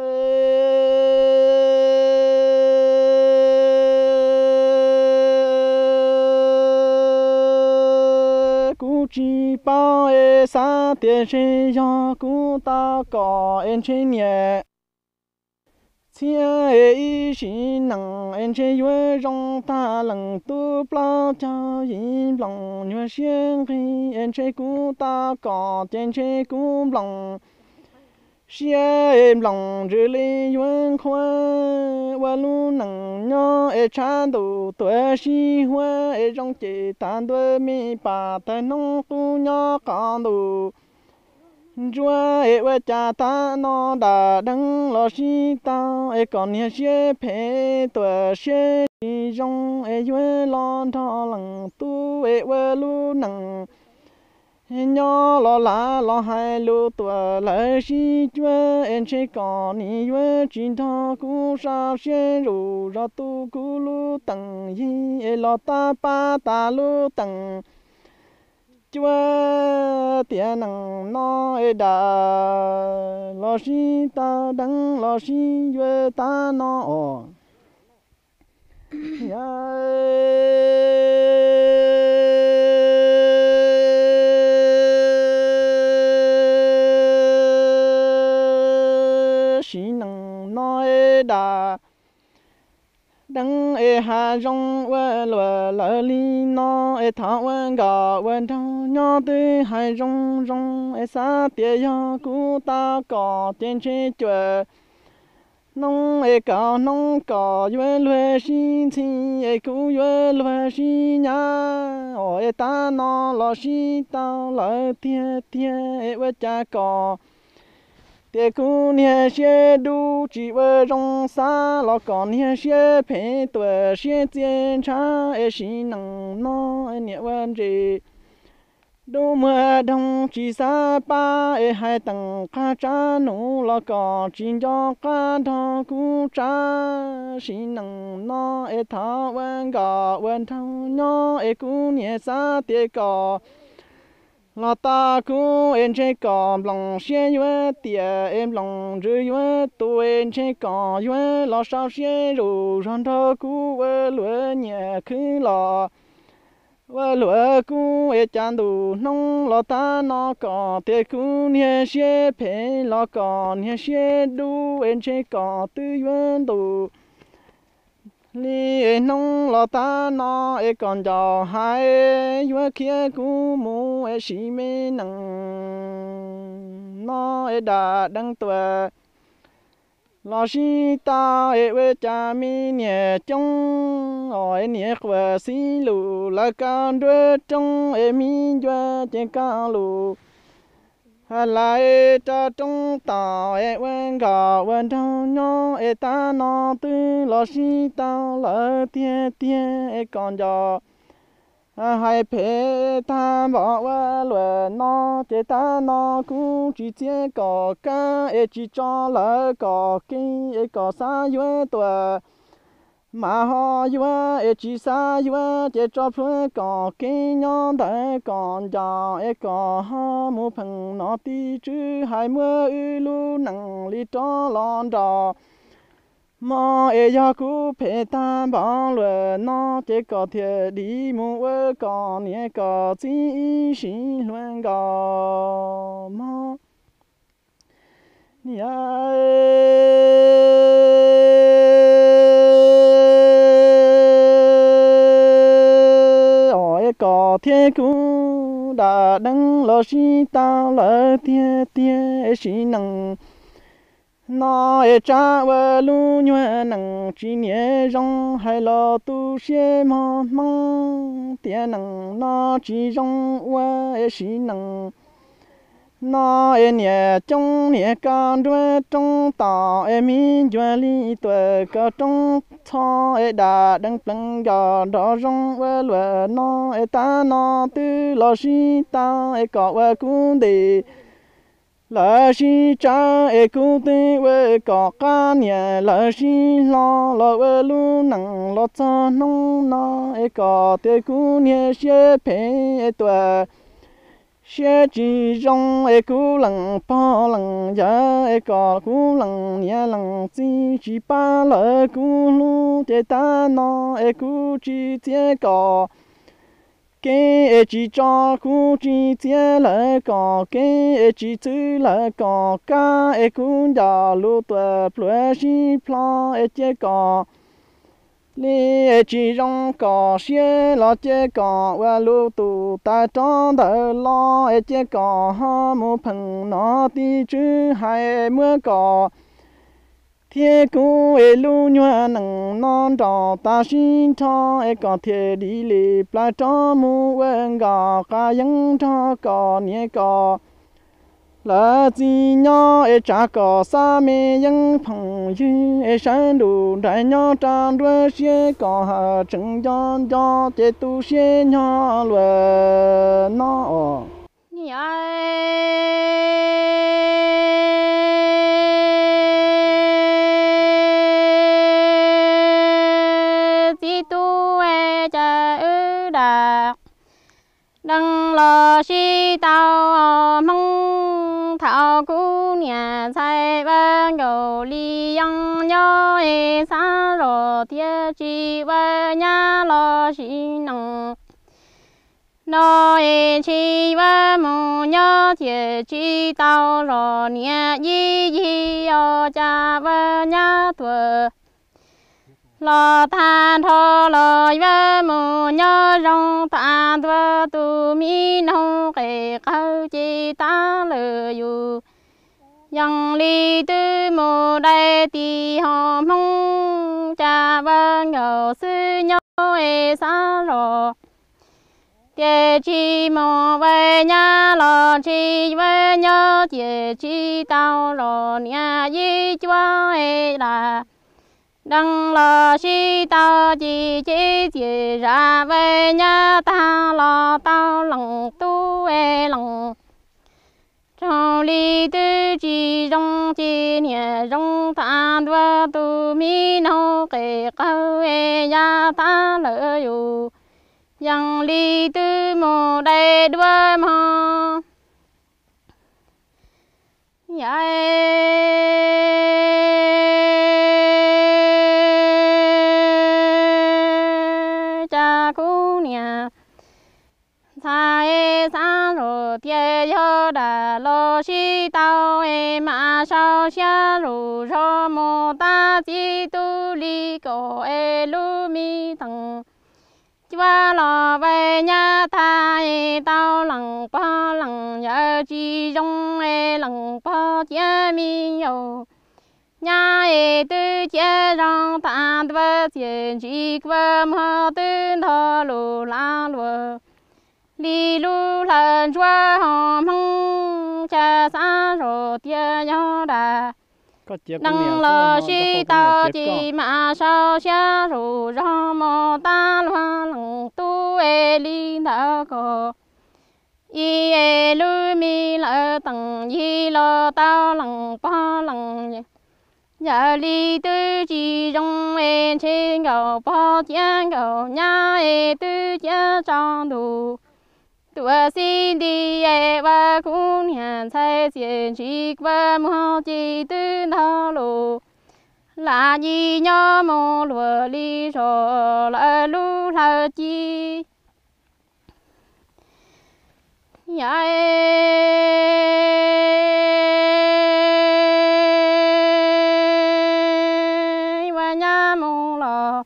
cú chỉ bao e sa tiền chơi ya cú ta có em chơi nhẹ chia e xin năng em chơi vui rong ta lần tu bao cho yên lòng nhớ xiên khi em chơi cú ta có tiền chơi cú lòng xia em lòng rơi lên yuan khoa và luôn nặng nhỏ em chán đủ tuổi xí hoa em trong chỉ tan đôi mi bà ta nông tu nhỏ con đủ chúa em và cha ta nó đã đăng lo xí tao em còn nhớ xia phê tuổi xia đi trong em yuan lon thọ lằng tu em và luôn nặng nhỏ lo lá lo hai lúa tuổi lại si chúa em sẽ còn ni chúa chính thọ cú sao xuyên rủ ra tu cú lu tầng yi em lo ta ba ta lu tầng chúa tiền năng nó em đã lo si ta đắng lo si chúa ta nó đã đăng e hà rong vợ lừa lỡ li nó e thảo vân gà vân thao nhỏ tư hai rong rong e sa tia yo cú ta có tiền chơi chùa nông e cào nông cò vợ lừa xin chi e cú vợ lừa xin nhá e ta nó lo xin tao lỡ tia tia e vợ cha cò để cú nia xe đu chỉ vợ rong xa lo còn nia xe phê tuổi xe tiền cha e xin năng nó e nia vấn gì đu mưa đông chỉ xa ba e hai tầng ca cha nụ lo còn chỉ cho ca thọ cú cha xin năng nó e thọ vấn gà vấn thao nhỏ e cú nia xa để cò là ta cũng em chơi còn lòng xe yuê tiề em lòng rơi yuê tôi em chơi còn yuê lo sao xe rồi rong thơ cú vơ lúa nhẹ cứ lo vơ lúa cú em chăn đủ nông lo ta nó còn tiề cú nhẹ xe phê lo còn nhẹ xe đu em chơi còn tư yuê đủ li nông lo ta nó e còn giàu hai yuê kia cú mu e xí mê nằng nó e đã đăng tuổi lo xí ta e vê cha mi nhẹ trong ỏi nhẹ khỏe xí lù là con đuôi trong e mi yuê trên cao lù lại cha trong tàu e quên gà quên thao nhỏ e ta nó tư lo xí tao lỡ tia tia e còn giò hai phê ta bỏ qua lừa nó chế ta nó cũng chỉ chế có cá e chỉ cho lỡ có kinh e có xa yuê tuổi mà họ vừa chỉ xa vừa chỉ cho phương có kinh nhon đại còn già có họ mua phần nó tí chứ hai mươi lu nặng li cho lon đò mà giờ cú phải tan bằng rồi nó chỉ có thể đi mua có nhẹ có chỉ xin luôn có mà có thiên cũng đã đăng lo xin ta lỡ thiên thiên xin năng nó cha vợ lu nhue năng chỉ nhẹ rong hay lo tu xe mong mong thiên năng nó chỉ rong vợ xin năng nó nhẹ trong nhẹ can đuôi trong tàu mi đuôi li tuổi có trong thọ đã đăng pleng giờ đó rong vợ lúa nó ta nó tư lo si ta có vợ cũng đi lo si cha cũng tư vợ có cá nhẹ lo si lo vợ lu nặng lo cho nông nó có tiền cũng nhẹ xe phê tuổi xe chỉ rong cú lăng po lăng giờ có cú lăng nhẹ lăng chỉ ba lỡ cú lu để ta nó cú chỉ thế có cái chỉ cho cú chỉ thế lỡ có cái chỉ thứ lỡ có cá cú giờ lu tuổi plue chỉ pla chế có li chỉ rong có xe lo chế có và lu tu ta trong đời lo chế có ha một phần nó đi chứ hai mưa có thiên cú lu nhua nằng non trò ta xin cho có thể đi lì plai cho mu quên gà cá yang cho có nhẹ có là gì nhỏ cha có sa mẹ yang phong yu san đủ đại nhỏ trang đuôi xe có hà trứng giòn giò chế tu xe nhỏ luôn nó đừng lo si tao mong thảo cú nhà sai vang cầu li yang nhớ xa rồi tiếc chi vợ nhà lo si nong nó chi vợ mong nhớ tiếc chi tao rồi nhà gì ở cha vợ nhà tuổi lo than thọ lo vợ mù nhớ rong than thọ tu mi nông cái câu chi ta lừa dù yang li tư mù đây ti họ mong cha vợ ngầu sư nhớ xa rồi tiệt chi mù về nhà lo chi về nhớ tiệt chi tao rồi nhà gì chúa là đừng lo si tao chỉ ra về nhà ta lo tao lòng tu lòng trong lý tư chỉ trong chỉ nhẹ trong ta đua tu mi nô cái câu nhà ta lỡ dù yang lý tư mồ đây đua mò sai sang rồi tiếc cho đã lo si tao mà sao xa rồi cho mô ta chỉ tu li cổ lu mi thằng chúa lo về nhà ta tao lằng pa lằng nhớ chi trong lằng pa chia mi yêu nhà tư chia rong ta vợ tiền chỉ qua mà tư thọ lu la lu li lu lần chúa hòm hông cha xa rồi tia nhau đà nâng lò si tao chỉ mà sao xa rồi do mò ta loa lằng tu li thở cổ y lu mi lỡ tầng y lo tao lằng pa lằng giờ li tư chỉ trong ê trên cầu bao chén cầu nhà ê tư chia trong đủ tuổi xin đi ê và cũng nhận thấy tiền chỉ và mua chỉ tư thao lù là gì nhớ mong lúa đi rồi là lú là chi ya và nhà mong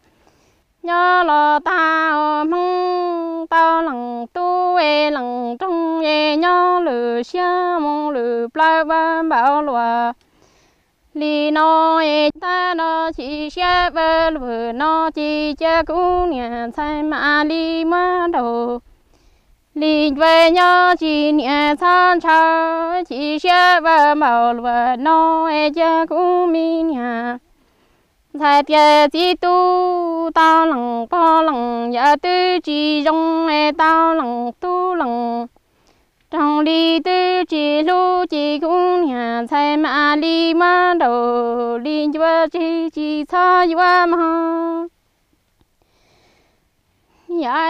lo ta mong tao lòng tu e lòng trong e nhớ lửa xia mong lửa plai văn bảo lúa li nó e ta nó chỉ xia vơ lúa nó chỉ cha cũng nhà sai mà li mà đầu li về nhớ chỉ nhà san cha chỉ xia vơ bảo lúa nó e cha cũng mi nhà sai tia chỉ tu tao lòng po lòng ya tư chỉ rong e tao lòng tu lòng trong đi tư chỉ lu chỉ cũng nhà sai mà đi mà đầu đi chúa chỉ cho chúa mà ya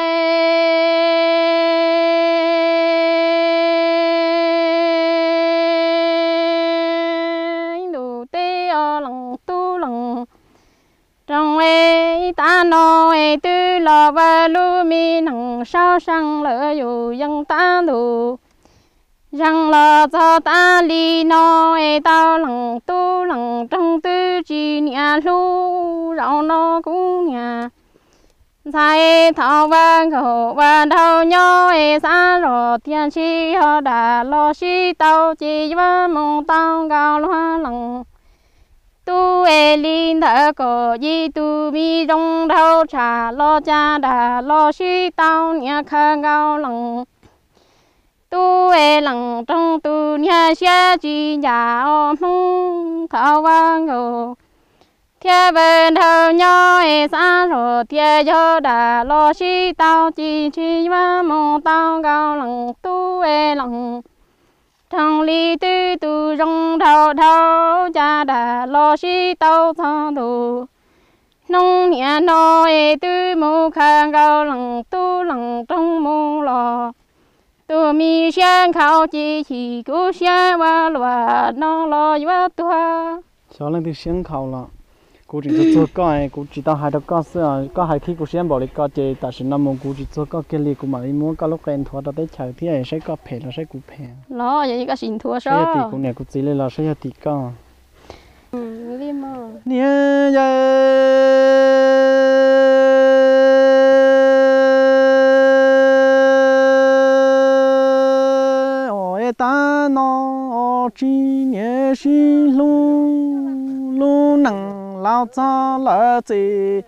đủ tê lòng tu lòng trong e ta no e tư lo và lu mi nằng sao sang lỡ dù dân ta đủ rằng là cho ta li no e tao lòng tu lòng trong tư chỉ nhà lu rau no cũng nhà sai thao vang khẩu và đau nhau e xa rồi tiền chi họ đã lo chi tao chỉ với mong tao cao loa lòng tu e linh thở cổ di tu mi trong đau trả lo cha đã lo chi tao nhà khơi cao lòng tu e lòng trong tu nhà xe chỉ nhà mong thao vang khẩu thiên bên thâu nhau e xa rồi thiên cho đã lo chi tao chỉ với mong tao cao lòng tu e lòng trong ly tư tu trong thâu thâu cha đã lo chi tao thang đủ nông nhà nó e tư mù khang cao lòng tu lòng trong mù lò tu mi xiang khao chỉ cú xiang và lòa nó lo và tua cho lên từ xiang khao là cô chỉ cho coi cô chỉ tao hai đứa con xưa có hai khi cô xiang bảo đi coi chơi tại sao năm mông cô chỉ cho coi cái li cô mà đi mua cái lúc quen thua tao tới chờ thì ấy sẽ có phê là sẽ cú phê lo vậy cái xin thua sao thì cô này cô chỉ lên là sẽ thì con đi mà nhớ ta nó chỉ nhớ xin luôn luôn nặng lao cho lỡ gì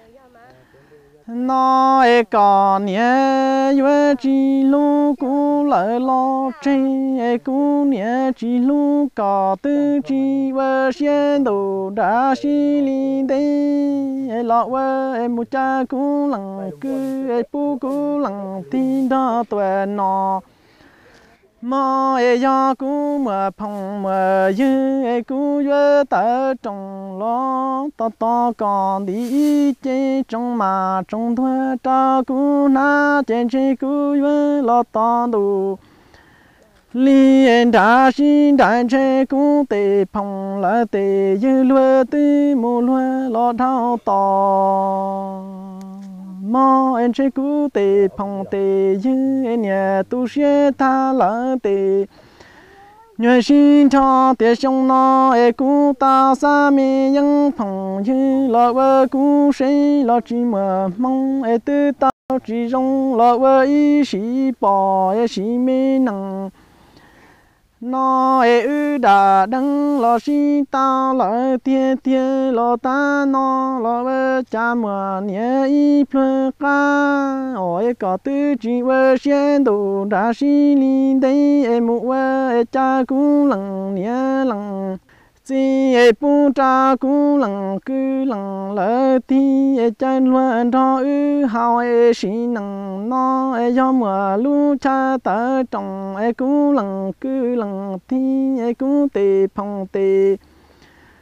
nó còn nhớ nhớ chỉ luôn cũ lỡ lo trên cũ nhớ chỉ luôn có tư chỉ vợ xem đồ đã xí linh đây lo vợ em một cha cũ lằng cứ em pu cũ lằng tin đó tuổi nó mà ya cú mà phong mà dư cú dơ tớ trong lo to to còn đi chơi trong mà trong thuê cho cú na trên chơi cú dơ lo to đủ liên đã xin đại chơi cú tề phong là tề dư lúa tư mù lúa lo thao to mò em chơi cú tề phong tề dư em nhà tu sửa tha lỡ tề nhớ xin cho tề sông nó em cú ta sa mi những phong dư lo vợ cú xây lo chỉ mà mong em tư tao chỉ trong lo vợ ý sĩ bỏ em sĩ mi nặng nó ư đã đăng lo xin tao lo tia tia lo ta nó lo vợ cha mà nhớ ý phơi cá ôi có tư chỉ vợ xem đồ đã xin đi đây em mua vợ cha cũng lằng nhớ lằng chỉ em bu cha cũng lằng cứ lằng lỡ thì em cha luôn cho ư hao em xin lằng nó em do mà lu cha tớ trong em cũng lằng cứ lằng thì em cũng tề phong tề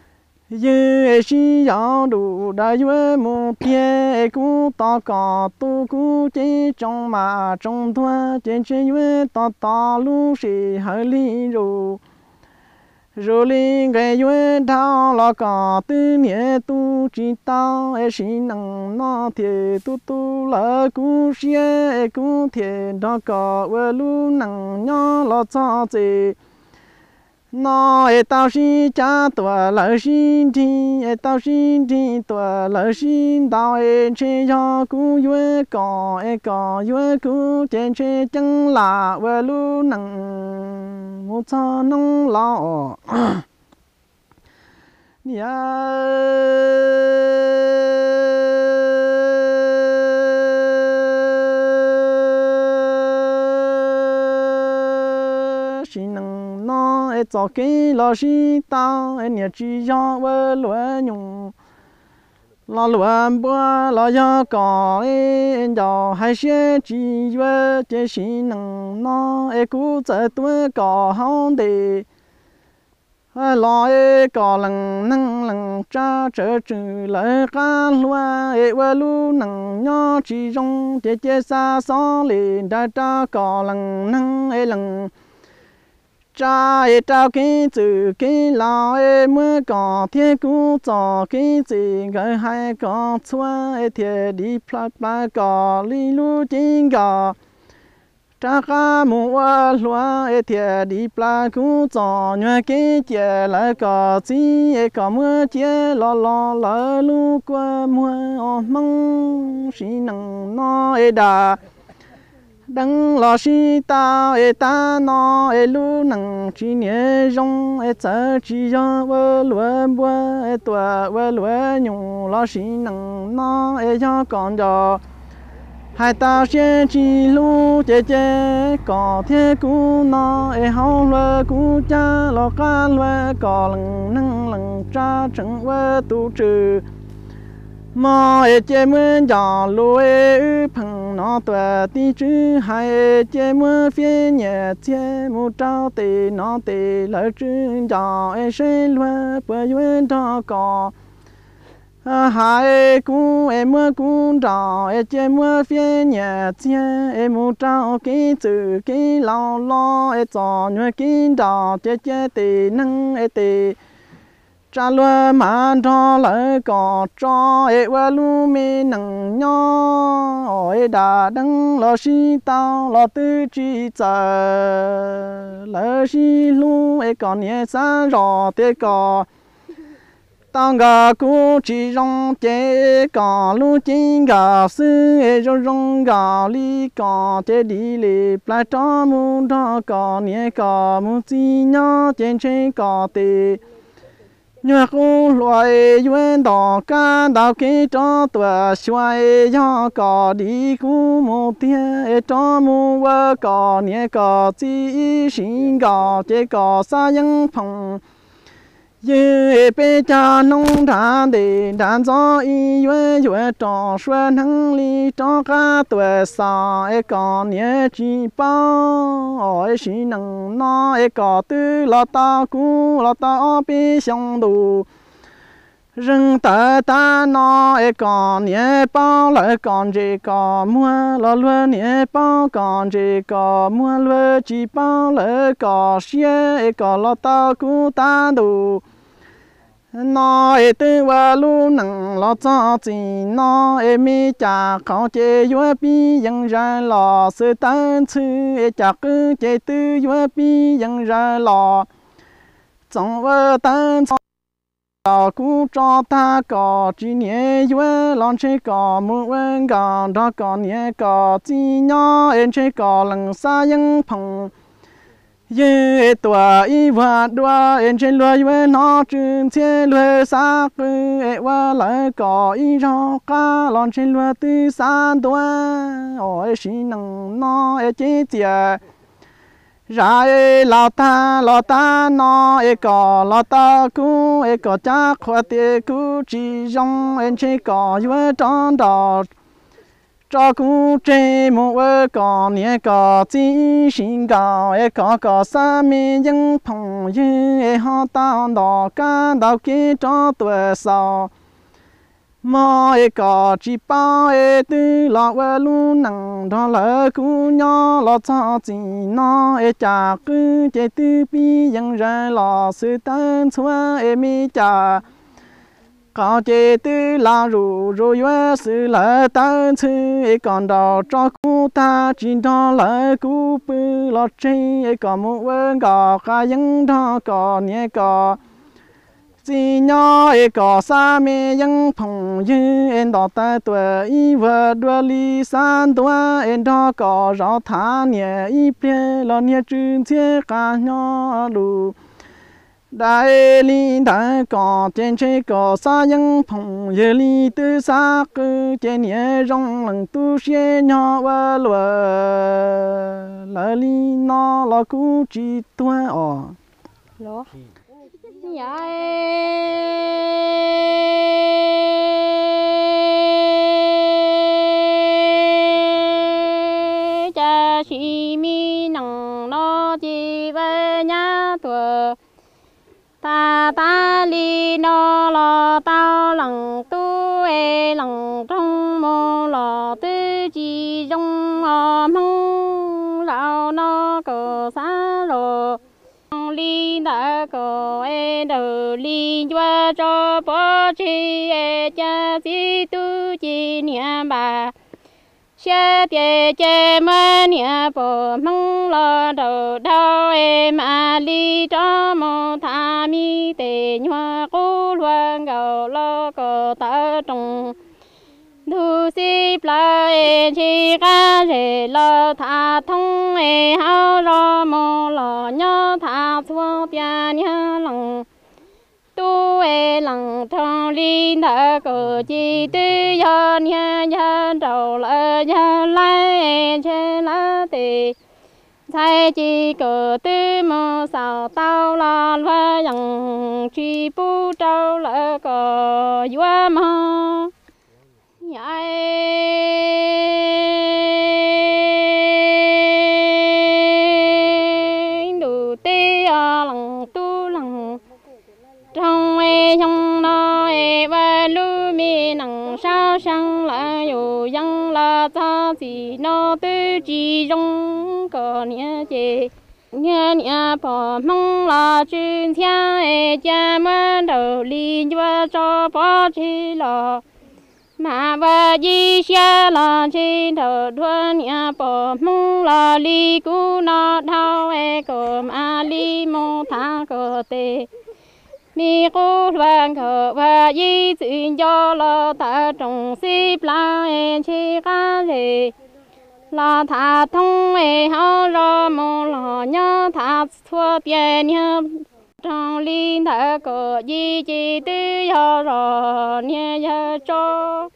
yêu chỉ giàu đủ đã yêu một tia cũng to cả tu cũng chỉ trong mà trong thua trên trên yêu to to lu sĩ hơi li rồi linh cái yêu thao lo cả tư nghĩa tu chỉ tao chỉ năng nó thì tu là cũng xia cũng thì đó cả yêu lu năng nhỏ lo cho gì nó tao xin cha tuổi lỡ xin thì tao xin thì tuổi lỡ xin tao trên cho cú vui có vui cú trên trên chân là về lu nặng một cho nông lọ xin nặng nó cho cái lo xin tao nhà chỉ cho về lúa nhung lo lúa bữa lo cho có cho hai xe chỉ về chỉ xin nặng nó cú chạy tuổi có hông để lo có lần nâng lần cha trở trừ lại cá lúa về lu nặng nhỏ chỉ trong chế xa xó liền đã cha có lần nâng lần cha trao cái chữ cái lao mới có thiên cú cho cái gì cái hai có xóa thiệt đi plát có li lu chính có cha cá mua lúa thiệt đi plát cú cho nhớ cái chia lại có gì có mua chia lo lu qua mua mong xin nâng nó đã đăng lo si ta ta nó lu nằng chỉ nhớ rong chở chỉ cho vơ lúa bua tua vơ lúa nhung lo si nằng nó cho còn cho hai ta sẽ chỉ lu chế có thế cú nó hao lúa cú cha lo cá lúa có lần nâng lần cha chẳng vơ tu trừ mà chế mướn già lúa phẳng nó tuổi tí chữ hai chế mướn phía nhà chế một trao tì nó tì lỡ chữ già sẽ lúa bữa duyên cho có hai cú mướn cú già chế mướn phía nhà chế một trao cái chữ cái lo cho nhớ cái già chế tì nâng tì cha lúa mà cho lại có cho qua lu mi nằng nhỏ đã đăng lo si tao lo tư chi chờ lo si lu còn nhẹ xa rõ thế có tao gà cú chỉ rong chế có lu chính gà sư rong gà li có chế đi lì plai cho mu đó có nhẹ có mu chi nhỏ trên trên có tì nhớ cô loài duyên đỏ cá đào kỹ cho tuổi xoay cho cỏ đi cú một tia cho mua vợ cỏ nhẹ cỏ chỉ xin cỏ chế cỏ xa dân phòng như bây cha nông đàn để đàn gió y duyên trò xuân hăng ly cho cá tuổi xa cỏ nhẹ chỉ bao xin nâng nó cỏ tư lo ta cú lo ta bị xong đủ rừng ta nó còn nhẹ bao lại còn gì có mua lo luôn nhẹ bao còn gì có mua luôn chỉ bao lại có xe có lo ta cú ta đủ nó tư qua lu nặng lo cho gì nó mi chả khó chế vua bi dân ra lò sự tan chư chả cứ chế tư vua bi dân ra lò trong vợ tan cho cú cho ta có chỉ nhẹ vua lon chế có một vấn còn đó còn nhẹ có chỉ nhỏ em chế có lần xa dân phòng ye tua y va đua en trên lúa ye nó trên xe lúa xa cứ wa lại có y rau cá lon trên lúa từ xa tua ôi xin nâng nó chế chia ra lao ta nó có lao ta cú có chắc khoa tiệt cú chỉ trong en trên có ye tròn đỏ cho cũng chế một con nhẹ có chỉ xin có sa mi dân phong như họ tao đó cả đào kia cho tuổi sau mà có chỉ bao tư lọ vợ luôn nặng đó là cú nhỏ lọ cho chỉ nó chả cứ chế tư bi dân ra lọ sự tan xóa mi chả có chế tư là rồi vợ sự là tan chứ còn đó cho cú ta chỉ đó là cú bự lọ chế có một vợ có cả dân đó có nhẹ có chỉ nhỏ có sa mẹ dân phong như em đó ta tuổi y vợ đua li san tuổi em đó có rõ thả nhẹ y bê lo nhẹ trưng chia cả nhỏ lù đại li đại có trên chế có sa dân phong như li tư sa cứ trên nhẹ rong lần tu xe nhỏ vợ lùa là li nó là cú chỉ tuổi Lúa. Dạ cha chị mi nằng nó chỉ về nhà tuổi ta li nó lo tao lằng tu lằng trong mô lo tư chỉ trong mong lão nó cờ xa rồi li đã có đầu li qua cho bố chi cha si tu chi nia bà xe bề chê mơ nia bố mong lo đầu đau mà li cho mô tha mi tề nhua cú luang gạo lo có ta trồng thu xếp la chi ca rể lo tha thông hao lo mô lo nhớ tha xua bia nhớ lòng tu lòng trong linh đã có chi tư do nhớ nhớ đầu là nhớ lại trên lá tề sai chi cờ tư mô sao tao lo và dòng chi bu trâu là có vua mơ đủ tê lòng tu lòng trong trong đó và lu mi nằng sao sang là dù dân là ta chỉ nó tư chỉ trong có nhớ chê nhớ nhớ bỏ mong là chuyên theo cha mơ đầu li cho bỏ chi lo mà và di xa là trên đầu đua nhà bỏ mong là li cú nó thao cơm li mô tha cơ tê mi cú vàng khờ và di chuyện cho là ta trồng xếp la chi cá rể là thà thông hao ra mô là nhớ thà thua tiền nhớ trong linh đã có gì chỉ tư do rồi nhớ cho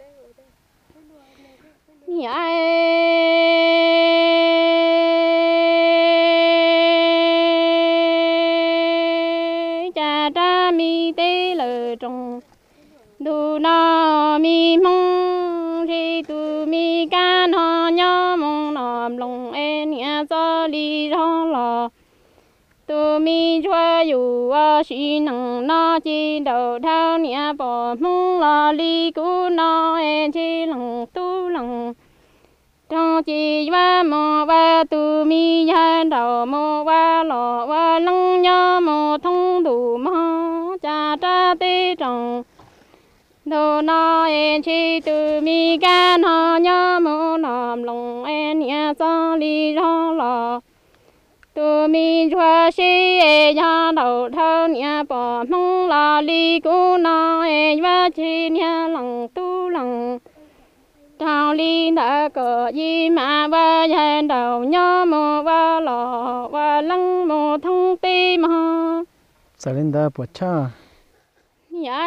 cha cha mi tê lờ trong đủ nó mi mong thì tu mi ca nó nhớ mong nằm lòng em nhớ cho đi đó là tu mi cho dù chỉ nằng nó chỉ đầu thao nhẹ bỏ mong là li cú nó chỉ lòng tu lòng trong chỉ va mò va tu mi ya đầu mò va lò va lăng nhớ mò thông đủ mò cha cha tê trong đồ nó chỉ tu mi ca nó nhớ mò nằm lòng em nhẹ cho li đó là tu mi cho si ya đầu thao nhẹ bỏ mong là li cú nó va chi nhẹ lòng tu lòng thao li đã có gì mà va ya đầu nhớ mò va lò va lăng mò thông ti mò sa lên đã bỏ cha ya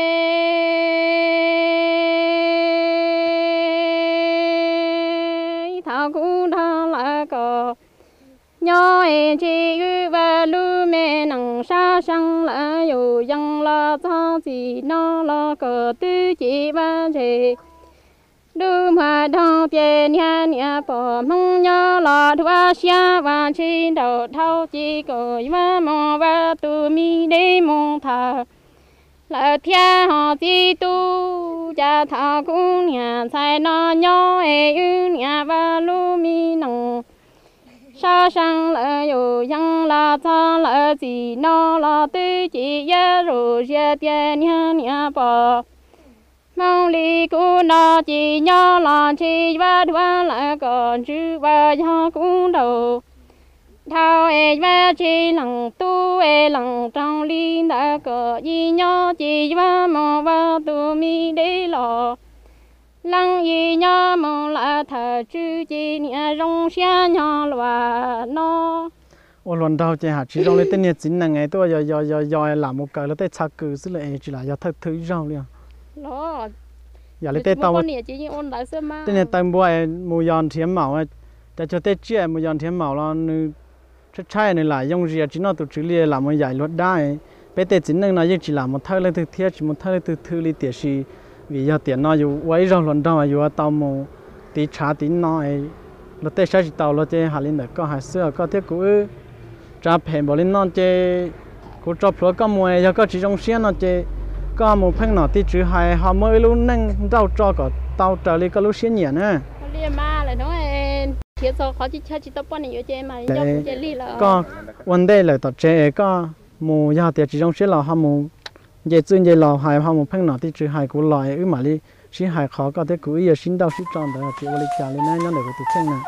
thao cú đó là có nhớ chỉ và lu mẹ nằng sa sang là dù dân là cho gì nó là cờ tư chỉ ba chỉ đu mà thong tiền nhà nhà bỏ mong nhớ lọ thua xia và trên đầu thâu chỉ có mà mong và tu mi để mong thà là thiên họ chỉ tu cha thọ cũng nhà sai nó nhỏ ư nhà và lu mi nong sa sang là yêu yang là cha là gì nó là tư chỉ ya rồi ya tiền nhà nhà bỏ mong li cô nó chỉ nhớ là chỉ và đoa là còn chữ và cho cũng đầu thao e và chỉ lòng tu e lòng trong li đã có gì nhớ chỉ và mong và tu mi để lo lăng gì nhớ mong là thờ chữ chỉ nhà rong xe nhỏ là nó ô lần đầu chị hạt chỉ trong lấy tên nhiệt chính là ngày tôi giờ làm một cái là tên chắc cứ xí lại chỉ là giờ thật thứ rau liền nó giờ lấy tên tao tên nhiệt tao mua mua giòn thiếm màu để cho tên chia mua giòn thiếm màu là chắc chắn này là dùng gì chỉ nó tụi chữ liền làm một giải luật đai bây tên chính là nó chỉ làm một thay lấy từ thiết chỉ một thay lấy từ thứ li tiệt gì vì giờ tiền nóอยู่ไว้รอหล่นดาวอยู่ตาวมูตีชาตีน้อยเราเตะใช้ตาวเราเจหาลินเด็กก็หาเสื้อก็เที่ยวกูจะแผ่นบอลินนอนเจกูจบพลก็มวยแล้วก็จีจงเสียนอนเจก็มูเพ่งหนอที่จื้อหายหาเมื่อรู้นั่งเจ้าจอก็ตาวเจริก็รู้เสียเนี่ยนะเรียนมาเลยน้องเองเขียนโซ่เขาจะใช้จิตป้อนอยู่เจมาย่อเจลี่แล้วก็วันเดย์เลยต่อเจก็มูยาเตียจีจงเสียเราหามูเยจื้อเยหล่อหายหามูเพ่งหนอที่จื้อหายกูลอยมาลีชี้หายเขาก็ที่กูอีชิ้นดาวชิ้นจอนแต่จีวันลิจาเลยนะย้อนเด็กกูติดเพ่งนะ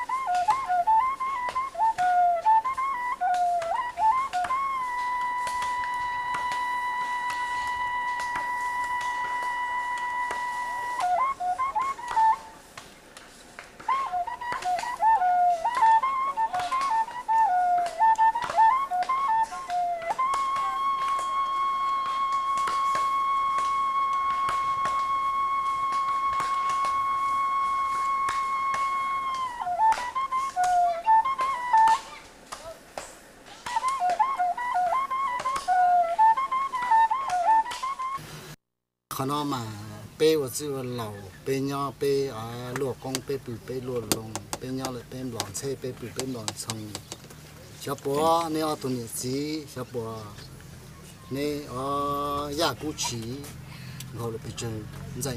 ขนมาเป้ว่าชื่อว่าเหล่าเป้ย่อเป้ลวกกงเป้ปืนเป้ลวกลงเป้ย่อเลยเป้หลอนเช่เป้ปืนเป้หลอนชงชาวปัวเนี่ยเอาตัวนี้สีชาวปัวเนี่ยยากุชีเราเลยไปเจอใจ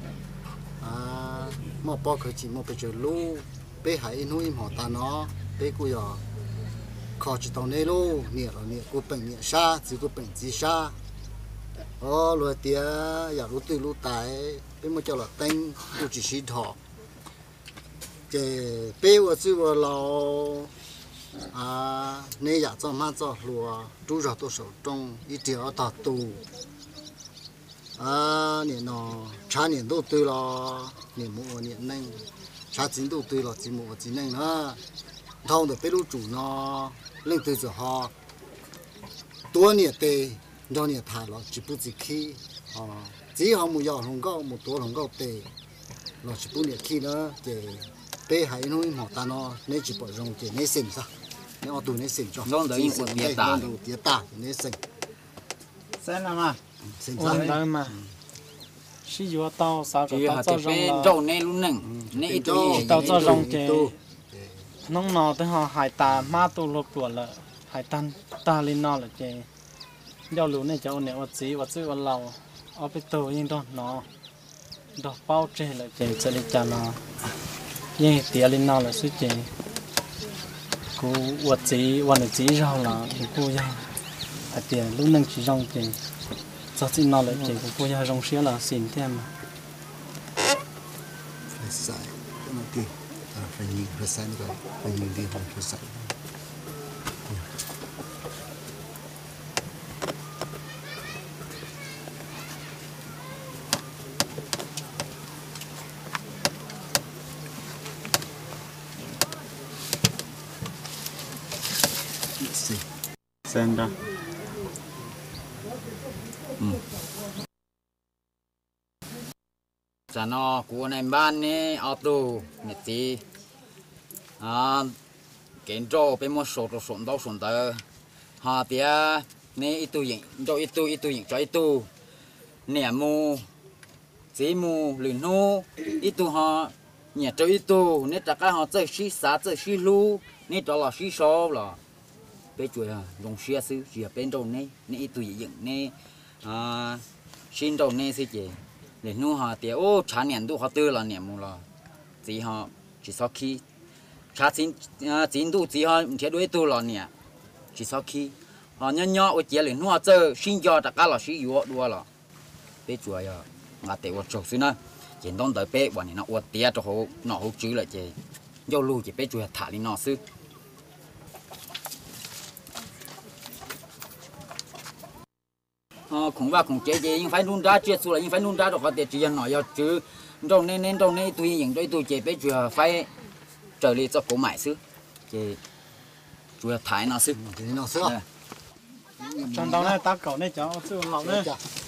มอปอเคยจีมอไปเจอลูกเป้หายนุ่ยหมอตาเนาะเป้กูยอขอจิตตอนนี้ลูกเนี่ยเราเนี่ยกูเป็นเนี่ยชาจีกูเป็นจีชาrồi tía giờ lúa tươi lúa tái bên một chỗ là tinh lúa chỉ xí thọ cái bê ở dưới vào lò nên giờ cho má cho lúa chú rau tôi sầu trong ít điều tạt tù nè nó cha nè đâu tươi lo nè mua nè neng cha chín đâu tươi lo chỉ mua chỉ neng nữa thâu được bê lúa chủ nó lên từ giờ họ tua nè tê do nhà thả nó chỉ bút chỉ khi chỉ họ một giờ không có một tổ không có tệ nó chỉ bút nhà khi nữa để bé hay nuôi họ ta nó nên chỉ bỏ rong để nên sinh sao nên họ tụi nên sinh cho rong đấy của tiệt ta nên sinh xem nào mà sinh sao mà chỉ có tao sao chỉ có tao cho rong trâu nên luôn nừng nên tao cho rong chè nông nọ tới họ hải tà ma tu lục tuổi là hải tan ta lên nọ là chè giao lưu này cháu nẹo vật gì vật lầu ở bên tàu nhưng đó nó đọc bao trẻ là trẻ sẽ đi chả nó nhưng tiền lên nó là suy trẻ cú vật gì rau là cú giang à tiền lúc nâng chỉ rong trẻ cho xin nó là trẻ cú giang rong xía là xin thêm mà phải sai cái này kì phải nhìn phải sai rồi phải nhìn đi không phải sai xem đó chả nó của này ban nè auto nhật tí kiến trâu bên một số đâu sồn tờ họ tía nè ít tu yỉnh cho ít tu cho ít tu nè mu chỉ mù lửa nô ít tu họ nhà chơi ít tu nên tất cả họ chơi xí xá chơi xí lu nên đó là xí số là bây giờ dùng xí xứ chỉ bên trong này nên ít tu dựng nên xin trong này sẽ chỉ để nu họ thì ô trả年度họ tư là年mù là chỉ họ chỉ sau khi trả chín度chỉ họ chế đối tu là nè chỉ sau khi họ nhỏ ở chế lên nu họ chơi xin cho tất cả là xí yếu đua là bây giờ ya ngã tệ vật chụp xí nữa chỉ đông tới bé bọn nó vật tiệt cho họ nó hỗ trợ lại chế giao lưu chỉ bây giờ thả đi nó xứ cũng và cũng chế nhưng phải luôn ra chia số là nhưng phải luôn ra được họ để chỉ nói yêu chứ trong nên tùy những đôi tụi chế bây giờ phải trở lại cho cổ mãi xứ chế chủ yếu thái nó xứ thì nó xứ trong đó này ta cậu này cháu sư lòng này